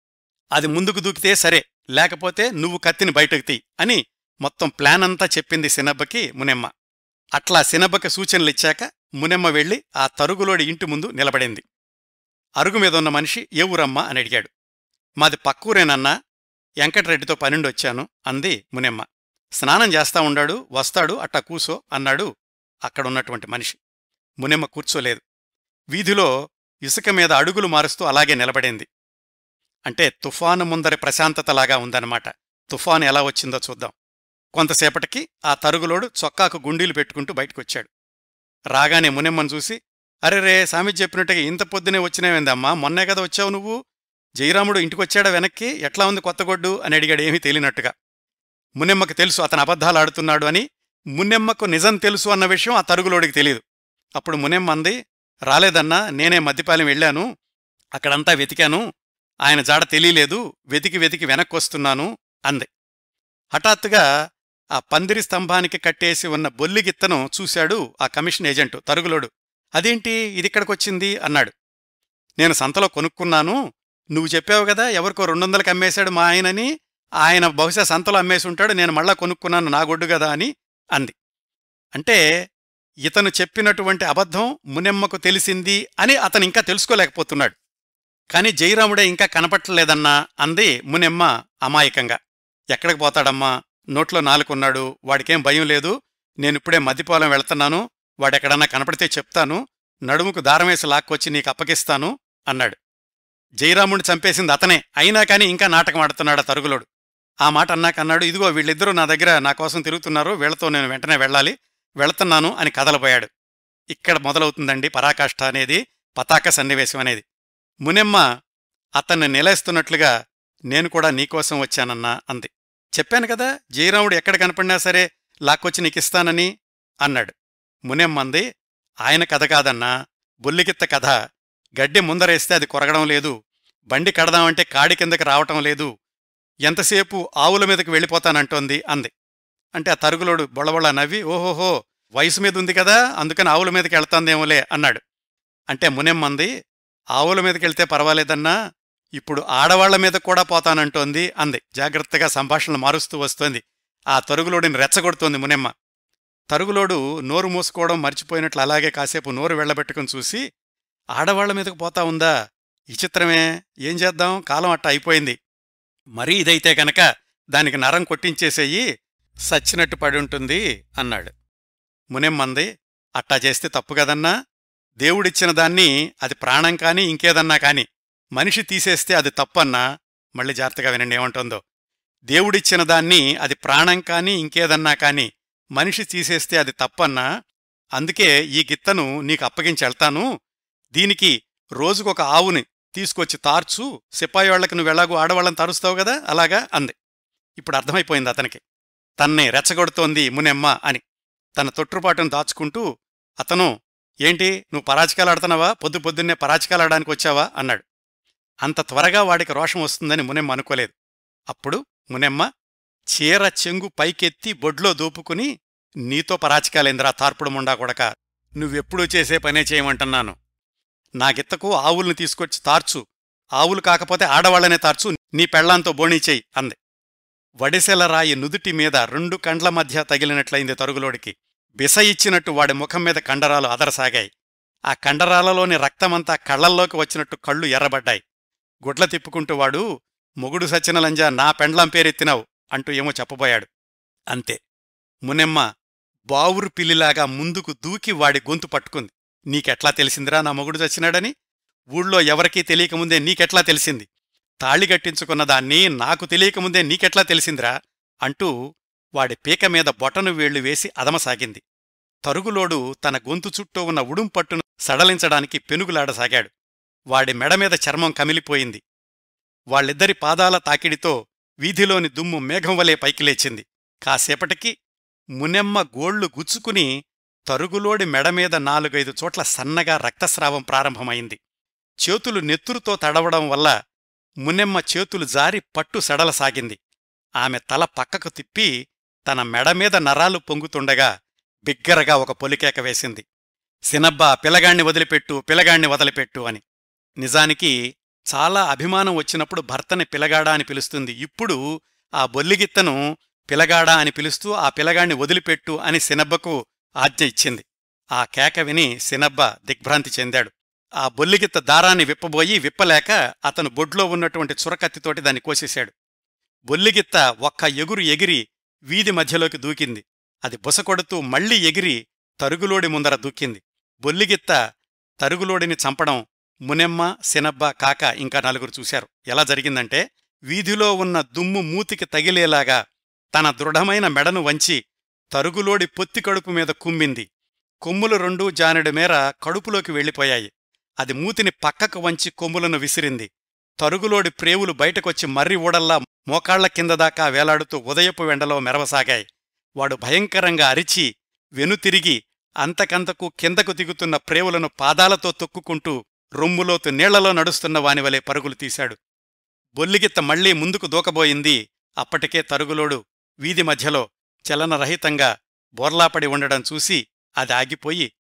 అది ముందుకు దూకితే సరే, లేకపోతే నువ్వు కత్తిని బయటకు తీ అని మొత్తం ప్లాన్ అంతా చెప్పింది సినబ్బకి మునెమ్మ. అట్లా సినబ్బకి సూచనలిచ్చాక మునెమ్మ వెళ్లి ఆ తరుగులోడి ఇంటి ముందు నిలబడింది. అరుగు మీదున్న మనిషి ఏ ఊరమ్మా అని అడిగాడు. మాది పక్కూరేనన్నా, వెంకటరెడ్డితో పనుండొచ్చాను అంది మునెమ్మ. స్నానం చేస్తా ఉండాడు, వస్తాడు, అట్టా కూసో అన్నాడు అక్కడున్నటువంటి మనిషి. మునెమ్మ కూర్చోలేదు. వీధిలో ఇసుక మీద అడుగులు మారుస్తూ అలాగే నిలబడింది. అంటే తుఫాను ముందరి ప్రశాంతతలాగా ఉందన్నమాట. తుఫాను ఎలా వచ్చిందో చూద్దాం. కొంతసేపటికి ఆ తరుగులోడు చొక్కాకు గుండీలు పెట్టుకుంటూ బయటకొచ్చాడు. రాగానే మునెమ్మను చూసి, అరెరే, సామి చెప్పినట్టుగా ఇంత పొద్దునే వచ్చినావేందమ్మా, మొన్నే కదా వచ్చావు నువ్వు, జయరాముడు ఇంటికొచ్చాడా వెనక్కి, ఎట్లా ఉంది కొత్తగొడ్డు అని అడిగాడు ఏమీ తెలియనట్టుగా. మునెమ్మకు తెలుసు అతను అబద్ధాలాడుతున్నాడు అని. మునెమ్మకు నిజం తెలుసు అన్న విషయం ఆ తరుగులోడికి తెలియదు. అప్పుడు మునెమ్మ అంది, రాలేదన్నా, నేనే మద్దిపాలెం వెళ్ళాను, అక్కడంతా వెతికాను, ఆయన జాడ తెలియలేదు, వెతికి వెతికి వెనక్కొస్తున్నాను అంది. హఠాత్తుగా ఆ పందిరి స్తంభానికి కట్టేసి ఉన్న బొల్లిగిత్తను చూశాడు ఆ కమిషన్ ఏజెంటు తరుగులోడు. అదేంటి ఇదిక్కడికొచ్చింది అన్నాడు. నేను సంతలో కొనుక్కున్నాను. నువ్వు చెప్పావు గదా ఎవరికో 200కి అమ్మేశాడు మా ఆయనని. ఆయన బహుశా సంతలో అమ్మేసుంటాడు. నేను మళ్ళా కొనుక్కున్నాను నా గొడ్డు గదా అని అంది. అంటే ఇతను చెప్పినటువంటి అబద్ధం మునెమ్మకు తెలిసింది అని అతనింకా తెలుసుకోలేకపోతున్నాడు. కాని జయరాముడే ఇంకా కనపట్టలేదన్నా అంది మునెమ్మ అమాయకంగా. ఎక్కడికి పోతాడమ్మా? నోట్లో నాలుకున్నాడు. వాడికేం భయం లేదు. నేనిప్పుడే మద్దిపాలెం వెళ్తున్నాను. వాడెక్కడన్నా కనపడితే చెప్తాను. నడుముకు దారమేసి లాక్కొచ్చి నీకప్పగిస్తాను అన్నాడు. జయరాముణ్ణి చంపేసింది అతనే. అయినా కాని ఇంకా నాటకం ఆడుతున్నాడు ఆ తరుగులోడు. ఆ మాట అన్నాకన్నాడు, ఇదిగో వీళ్ళిద్దరూ నా దగ్గర నా కోసం తిరుగుతున్నారు. వీళ్లతో నేను వెంటనే వెళ్ళాలి. వెళుతున్నాను అని కదలబోయాడు. ఇక్కడ మొదలవుతుందండి పరాకాష్ఠ అనేది, పతాక సన్నివేశం అనేది. మునెమ్మ అతన్ని నిలేస్తున్నట్లుగా నేను కూడా నీకోసం వచ్చానన్నా అంది. చెప్పాను కదా జయరాముడు ఎక్కడ కనపడినా సరే లాక్కొచ్చి నీకిస్తానని అన్నాడు. మునెమ్మంది, ఆయన కథ కాదన్నా, బొల్లిగిత్త కథ. గడ్డి ముందరేస్తే అది కొరగడం లేదు. బండి కడదామంటే కాడి కిందకి రావటం లేదు. ఎంతసేపు ఆవుల మీదకి వెళ్ళిపోతానంటోంది అంది. అంటే ఆ తరుగులోడు బొళబొళ నవ్వి, ఓహోహో వయసు మీదుంది కదా అందుకని ఆవుల మీదకి వెళ్తాందేమోలే అన్నాడు. అంటే మునెమ్మంది, ఆవుల మీదకెళ్తే పర్వాలేదన్నా, ఇప్పుడు ఆడవాళ్ల మీద కూడా పోతానంటోంది అంది. జాగ్రత్తగా సంభాషణలు మారుస్తూ వస్తోంది. ఆ తరుగులోడిని రెచ్చగొడుతోంది మునెమ్మ. తరుగులోడు నోరు మూసుకోవడం మర్చిపోయినట్లు అలాగే కాసేపు నోరు వెళ్లబెట్టుకుని చూసి, ఆడవాళ్ల మీదకు పోతా ఉందా? విచిత్రమే. ఏం చేద్దాం, కాలం అట్ట అయిపోయింది. మరీ ఇదైతే గనక దానికి నరం కొట్టించేసేయి, సచ్చినట్టు పడుంటుంది అన్నాడు. మునెమ్మంది, అట్టా చేస్తే తప్పుగదన్నా. దేవుడిచ్చిన దాన్ని, అది ప్రాణం కాని ఇంకేదన్నా కాని మనిషి తీసేస్తే అది తప్పన్నా. మళ్ళీ జాగ్రత్తగా వినండి ఏమంటుందో. దేవుడిచ్చిన దాన్ని, అది ప్రాణం కాని ఇంకేదన్నా కాని మనిషి తీసేస్తే అది తప్పన్నా. అందుకే ఈ గిత్తను నీకు అప్పగించెళ్తాను. దీనికి రోజుకొక ఆవుని తీసుకొచ్చి తార్చు. సిపాయివాళ్లకు నువ్వెలాగూ ఆడవాళ్ళని తారుస్తావు గదా అలాగా అంది. ఇప్పుడు అర్థమైపోయింది అతనికి, తన్నే రెచ్చగొడుతోంది మునెమ్మ అని. తన తొట్టుపాటును దాచుకుంటూ అతను, ఏంటి నువ్వు పరాచికాలాడుతున్నావా? పొద్దున్నే పరాచికాలాడడానికి వచ్చావా అన్నాడు. అంత త్వరగా వాడికి రోషం వస్తుందని మునెమ్మ అనుకోలేదు. అప్పుడు మునెమ్మ చీర చెంగు పైకెత్తి బొడ్లో దూపుకుని, నీతో పరాచికాలేంద్రా తార్పుడు ముండా కొడక, నువ్వెప్పుడూ చేసే పనే చేయమంటున్నాను. నా గిత్తకు ఆవుల్ని తీసుకొచ్చి తార్చు. ఆవులు కాకపోతే ఆడవాళ్లనే తార్చు. నీ పెళ్లాంతో బోణీచేయి అంది. వడిసెల రాయి నుదుటి మీద 2 కండ్ల మధ్య తగిలినట్లయింది తరుగులోడికి. బిస ఇచ్చినట్టు వాడి ముఖం మీద కండరాలు అదరసాగాయి. ఆ కండరాలలోని రక్తమంతా కళ్లల్లోకి వచ్చినట్టు కళ్ళు ఎర్రబడ్డాయి. గుడ్ల తిప్పుకుంటూ వాడు, మొగుడు సచ్చినలంజా నా పెండ్లాం పేరెత్తినావు అంటూ ఏమో చెప్పబోయాడు. అంతే. మునెమ్మ బావురు పిల్లిలాగా ముందుకు దూకి వాడి గొంతు పట్టుకుంది. నీకెట్లా తెలిసిందిరా నా మొగుడు చచ్చినాడని? ఊళ్ళో ఎవరికీ తెలియకముందే నీకెట్లా తెలిసింది? తాళిగట్టించుకున్న దాన్ని నాకు తెలియకముందే నీకెట్లా తెలిసిందిరా అంటూ వాడి పీక మీద బొటను వేళ్లు వేసి అదమసాగింది. తరుగులోడు తన గొంతు చుట్టూ ఉన్న ఉడుంపట్టును సడలించడానికి పెనుగులాడసాగాడు. వాడి మెడమీద చర్మం కమిలిపోయింది. వాళ్ళిద్దరి పాదాల తాకిడితో వీధిలోని దుమ్ము మేఘంవలే పైకిలేచింది. కాసేపటికి మునెమ్మ గోళ్లు గుచ్చుకుని తరుగులోడి మెడమీద 4-5 చోట్ల సన్నగా రక్తస్రావం ప్రారంభమైంది. చేతులు నెత్తురుతో తడవడం వల్ల మునెమ్మ చేతులు జారి పట్టు సడలసాగింది. ఆమె తల పక్కకు తిప్పి తన మెడమీద నరాలు పొంగుతుండగా బిగ్గరగా ఒక పొలికేక వేసింది. సినబ్బా, పిలగాణ్ణి వదిలిపెట్టు, పిలగాణ్ణి వదిలిపెట్టు అని. నిజానికి చాలా అభిమానం వచ్చినప్పుడు భర్తని పిలగాడా అని పిలుస్తుంది. ఇప్పుడు ఆ బొల్లిగిత్తను పిలగాడా అని పిలుస్తూ ఆ పిలగాణ్ణి వదిలిపెట్టు అని సినబ్బకు ఆజ్ఞ ఇచ్చింది. ఆ కేక విని సినబ్బ దిగ్భ్రాంతి చెందాడు. ఆ బొల్లిగిత్త దారాన్ని విప్పబోయి విప్పలేక అతను బొడ్లో ఉన్నటువంటి చురకత్తితోటి దాన్ని కోసేశాడు. బొల్లిగిత్త ఒక్క ఎగురు ఎగిరి వీధి మధ్యలోకి దూకింది. అది బుసకొడుతూ మళ్లీ ఎగిరి తరుగులోడి ముందర దూకింది. బొల్లిగిత్త తరుగులోడిని చంపడం మునెమ్మ, సినబ్బ, కాక ఇంకా 4 చూశారు. ఎలా జరిగిందంటే, వీధిలో ఉన్న దుమ్ము మూతికి తగిలేలాగా తన దృఢమైన మెడను వంచి తరుగులోడి పొత్తి కడుపు మీద కుమ్మింది. కొమ్ములు 2 జానెడు మేర కడుపులోకి వెళ్ళిపోయాయి. అది మూతిని పక్కకు వంచి కొమ్ములను విసిరింది. తరుగులోడి ప్రేవులు బయటకొచ్చి మర్రి ఊడల్లా మోకాళ్ల కిందదాకా వేలాడుతూ ఉదయపు వెండలో మెరవసాగాయి. వాడు భయంకరంగా అరిచి వెనుతిరిగి అంతకంతకు కిందకు దిగుతున్న ప్రేవులను పాదాలతో తొక్కుకుంటూ రొమ్ములోతు నీళ్లలో నడుస్తున్న వానివలే పరుగులు తీశాడు. బొల్లిగిత్త మళ్లీ ముందుకు దూకబోయింది. అప్పటికే తరుగులోడు వీధి మధ్యలో చలనరహితంగా బోర్లాపడి ఉండడం చూసి అది ఆగిపోయి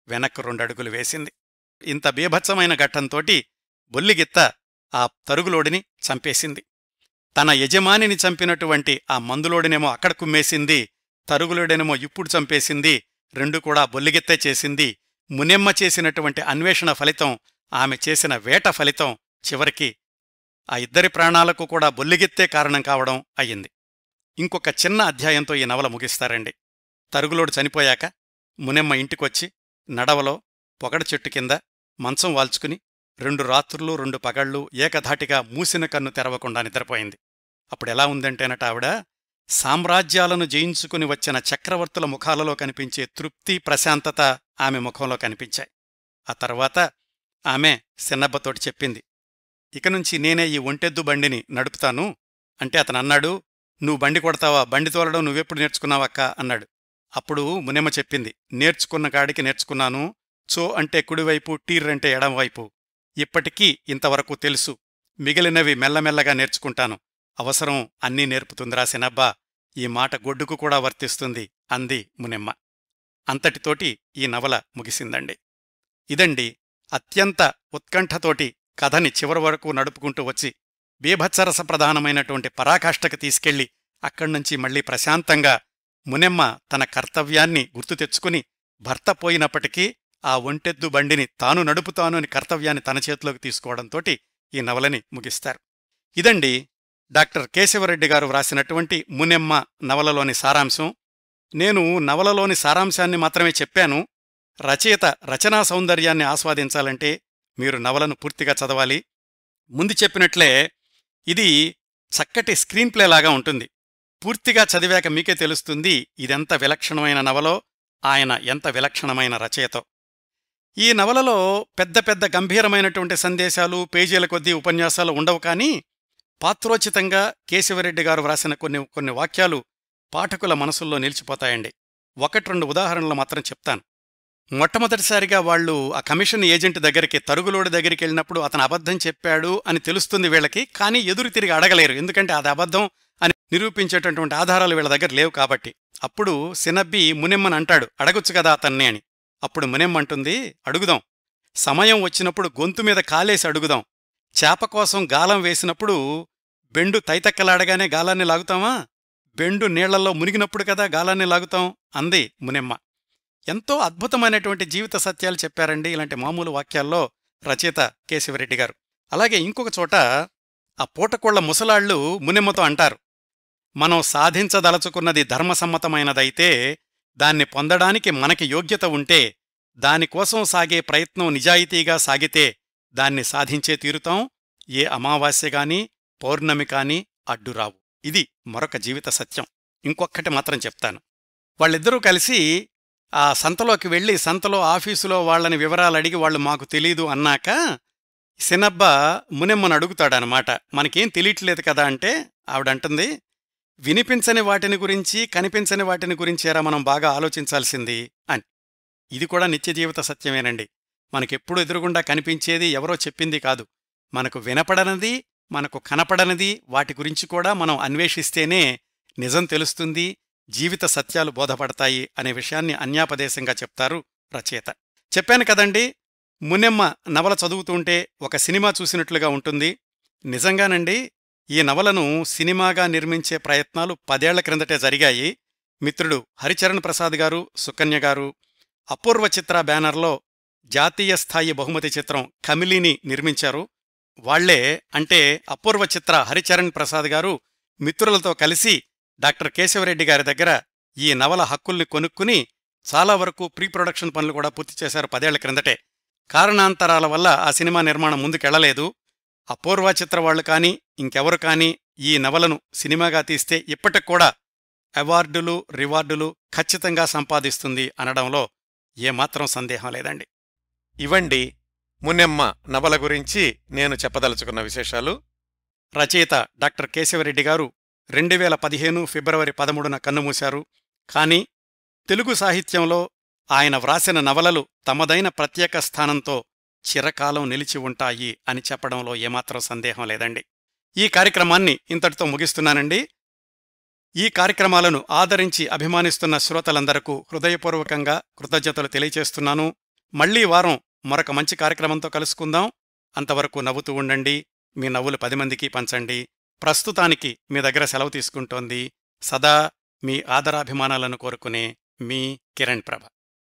వెనక్కు 2 అడుగులు వేసింది. ఇంత బీభత్సమైన ఘట్టంతోటి బొల్లిగిత్త ఆ తరుగులోడిని చంపేసింది. తన యజమానిని చంపినటువంటి ఆ మందులోడినేమో అక్కడ కుమ్మేసింది, తరుగులోడేనేమో ఇప్పుడు చంపేసింది. 2 కూడా బొల్లిగిత్తే చేసింది. మునెమ్మ చేసినటువంటి అన్వేషణ ఫలితం, ఆమె చేసిన వేట ఫలితం చివరికి ఆ ఇద్దరి ప్రాణాలకు కూడా బొల్లిగిత్తే కారణం కావడం అయ్యింది. ఇంకొక చిన్న అధ్యాయంతో ఈ నవల ముగిస్తారండి. తరుగులోడు చనిపోయాక మునెమ్మ ఇంటికొచ్చి నడవలో పొగడ చెట్టు కింద మంచం వాల్చుకుని 2 రాత్రులు 2 పగళ్ళు ఏకధాటిగా మూసిన కన్ను తెరవకుండా నిద్రపోయింది. అప్పుడెలా ఉందంటేనట ఆవిడ, సామ్రాజ్యాలను జయించుకుని వచ్చిన చక్రవర్తుల ముఖాలలో కనిపించే తృప్తి, ప్రశాంతత ఆమె ముఖంలో కనిపించాయి. ఆ తర్వాత ఆమె సిన్నబ్బతోటి చెప్పింది, ఇకనుంచి నేనే ఈ ఒంటెద్దు బండిని నడుపుతాను. అంటే అతనన్నాడు, నువ్వు బండి కొడతావా, బండి తోలడం నువ్వెప్పుడు నేర్చుకున్నావక్కా అన్నాడు. అప్పుడు మునెమ్మ చెప్పింది, నేర్చుకున్న కాడికి నేర్చుకున్నాను. చో అంటే కుడివైపు, టీర్ అంటే ఎడంవైపు. ఇప్పటికీ ఇంతవరకు తెలుసు. మిగిలినవి మెల్లమెల్లగా నేర్చుకుంటాను. అవసరం అన్నీ నేర్పుతుందిరా సినబ్బా, ఈ మాట గొడ్డుకు కూడా వర్తిస్తుంది అంది మునెమ్మ. అంతటితోటి ఈ నవల ముగిసిందండి. ఇదండి అత్యంత ఉత్కంఠతోటి కథని చివరి వరకు నడుపుకుంటూ వచ్చి బీభత్సరస ప్రధానమైనటువంటి పరాకాష్ఠకి తీసుకెళ్లి అక్కడ్నుంచి మళ్లీ ప్రశాంతంగా మునెమ్మ తన కర్తవ్యాన్ని గుర్తు తెచ్చుకుని, భర్త పోయినప్పటికీ ఆ ఒంటెద్దు బండిని తాను నడుపుతాను అని కర్తవ్యాన్ని తన చేతిలోకి తీసుకోవడంతోటి ఈ నవలని ముగిస్తారు. ఇదండి డాక్టర్ కేశవరెడ్డి గారు వ్రాసినటువంటి మునెమ్మ నవలలోని సారాంశం. నేను నవలలోని సారాంశాన్ని మాత్రమే చెప్పాను. రచయిత రచనా సౌందర్యాన్ని ఆస్వాదించాలంటే మీరు నవలను పూర్తిగా చదవాలి. ముందు చెప్పినట్లే ఇది చక్కటి స్క్రీన్ ప్లేలాగా ఉంటుంది. పూర్తిగా చదివాక మీకే తెలుస్తుంది ఇదెంత విలక్షణమైన నవలో, ఆయన ఎంత విలక్షణమైన రచయితో. ఈ నవలలో పెద్ద పెద్ద గంభీరమైనటువంటి సందేశాలు, పేజీల కొద్దీ ఉపన్యాసాలు ఉండవు. కానీ పాత్రోచితంగా కేశవరెడ్డి గారు వ్రాసిన కొన్ని వాక్యాలు పాఠకుల మనసుల్లో నిలిచిపోతాయండి. 1-2 ఉదాహరణలు మాత్రం చెప్తాను. మొట్టమొదటిసారిగా వాళ్లు ఆ కమిషన్ ఏజెంట్ దగ్గరికి, తరుగులోడి దగ్గరికి వెళ్ళినప్పుడు అతను అబద్ధం చెప్పాడు అని తెలుస్తుంది వీళ్ళకి. కానీ ఎదురు తిరిగి అడగలేరు, ఎందుకంటే అది అబద్ధం అని నిరూపించేటటువంటి ఆధారాలు వీళ్ళ దగ్గర లేవు కాబట్టి. అప్పుడు సినబ్బి మునెమ్మని అంటాడు, అడగొచ్చు కదా అతన్ని అని. అప్పుడు మునెమ్మంటుంది, అడుగుదాం. సమయం వచ్చినప్పుడు గొంతు మీద కాలేసి అడుగుదాం. చేప కోసం గాలం వేసినప్పుడు బెండు తైతక్కలాడగానే గాలాన్ని లాగుతామా? బెండు నీళ్లలో మునిగినప్పుడు కదా గాలాన్ని లాగుతాం అంది మునెమ్మ. ఎంతో అద్భుతమైనటువంటి జీవిత సత్యాలు చెప్పారండి ఇలాంటి మామూలు వాక్యాల్లో రచయిత కేశవరెడ్డి గారు. అలాగే ఇంకొక చోట ఆ పూటకోళ్ల ముసలాళ్లు మునెమ్మతో అంటారు, మనం సాధించదలచుకున్నది ధర్మసమ్మతమైనదైతే, దాన్ని పొందడానికి మనకి యోగ్యత ఉంటే, దానికోసం సాగే ప్రయత్నం నిజాయితీగా సాగితే దాన్ని సాధించే తీరుతాం. ఏ అమావాస్యగాని పౌర్ణమి కాని అడ్డురావు. ఇది మరొక జీవిత సత్యం. ఇంకొక్కటి మాత్రం చెప్తాను. వాళ్ళిద్దరూ కలిసి ఆ సంతలోకి వెళ్లి సంతలో ఆఫీసులో వాళ్లని వివరాలడిగి వాళ్ళు మాకు తెలీదు అన్నాక సినబ్బ మునెమ్మను అడుగుతాడనమాట, మనకేం తెలియట్లేదు కదా అంటే ఆవిడంటుంది, వినిపించని వాటిని గురించి కనిపించని వాటిని గురించేరా మనం బాగా ఆలోచించాల్సింది అని. ఇది కూడా నిత్య జీవిత సత్యమేనండి. మనకెప్పుడు ఎదురుగుండా కనిపించేది ఎవరో చెప్పింది కాదు. మనకు వినపడనది, మనకు కనపడనది వాటి గురించి కూడా మనం అన్వేషిస్తేనే నిజం తెలుస్తుంది, జీవిత సత్యాలు బోధపడతాయి అనే విషయాన్ని అన్యాపదేశంగా చెప్తారు రచయిత. చెప్పాను కదండి, మునెమ్మ నవల చదువుతుంటే ఒక సినిమా చూసినట్లుగా ఉంటుంది. నిజంగానండి ఈ నవలను సినిమాగా నిర్మించే ప్రయత్నాలు 10 ఏళ్ల క్రిందటే జరిగాయి. మిత్రుడు హరిచరణ్ ప్రసాద్ గారు, సుకన్య గారు అపూర్వ చిత్ర బ్యానర్లో జాతీయ స్థాయి బహుమతి చిత్రం కమిలీని నిర్మించారు. వాళ్లే అంటే అపూర్వ చిత్ర హరిచరణ్ ప్రసాద్ గారు మిత్రులతో కలిసి డాక్టర్ కేశవరెడ్డి గారి దగ్గర ఈ నవల హక్కుల్ని కొనుక్కుని చాలా వరకు ప్రీ ప్రొడక్షన్ పనులు కూడా పూర్తి చేశారు 10 ఏళ్ల క్రిందటే. కారణాంతరాల వల్ల ఆ సినిమా నిర్మాణం ముందుకెళ్లలేదు. అపూర్వ చిత్ర వాళ్లు కానీ ఇంకెవరు కానీ ఈ నవలను సినిమాగా తీస్తే ఇప్పటికూడా అవార్డులు, రివార్డులు ఖచ్చితంగా సంపాదిస్తుంది అనడంలో ఏమాత్రం సందేహం లేదండి. ఇవండి మునెమ్మ నవల గురించి నేను చెప్పదలుచుకున్న విశేషాలు. రచయిత డాక్టర్ కేశవరెడ్డి గారు 2015 ఫిబ్రవరి 13న కన్నుమూశారు. కానీ తెలుగు సాహిత్యంలో ఆయన వ్రాసిన నవలలు తమదైన ప్రత్యేక స్థానంతో చిరకాలం నిలిచి ఉంటాయి అని చెప్పడంలో ఏమాత్రం సందేహం లేదండి. ఈ కార్యక్రమాన్ని ఇంతటితో ముగిస్తున్నానండి. ఈ కార్యక్రమాలను ఆదరించి అభిమానిస్తున్న శ్రోతలందరకు హృదయపూర్వకంగా కృతజ్ఞతలు తెలియచేస్తున్నాను. మళ్లీ వారం మరొక మంచి కార్యక్రమంతో కలుసుకుందాం. అంతవరకు నవ్వుతూ ఉండండి. మీ నవ్వులు 10 మందికి పంచండి. ప్రస్తుతానికి మీ దగ్గర సెలవు తీసుకుంటోంది సదా మీ ఆదరాభిమానాలను కోరుకునే మీ కిరణ్ ప్రభ.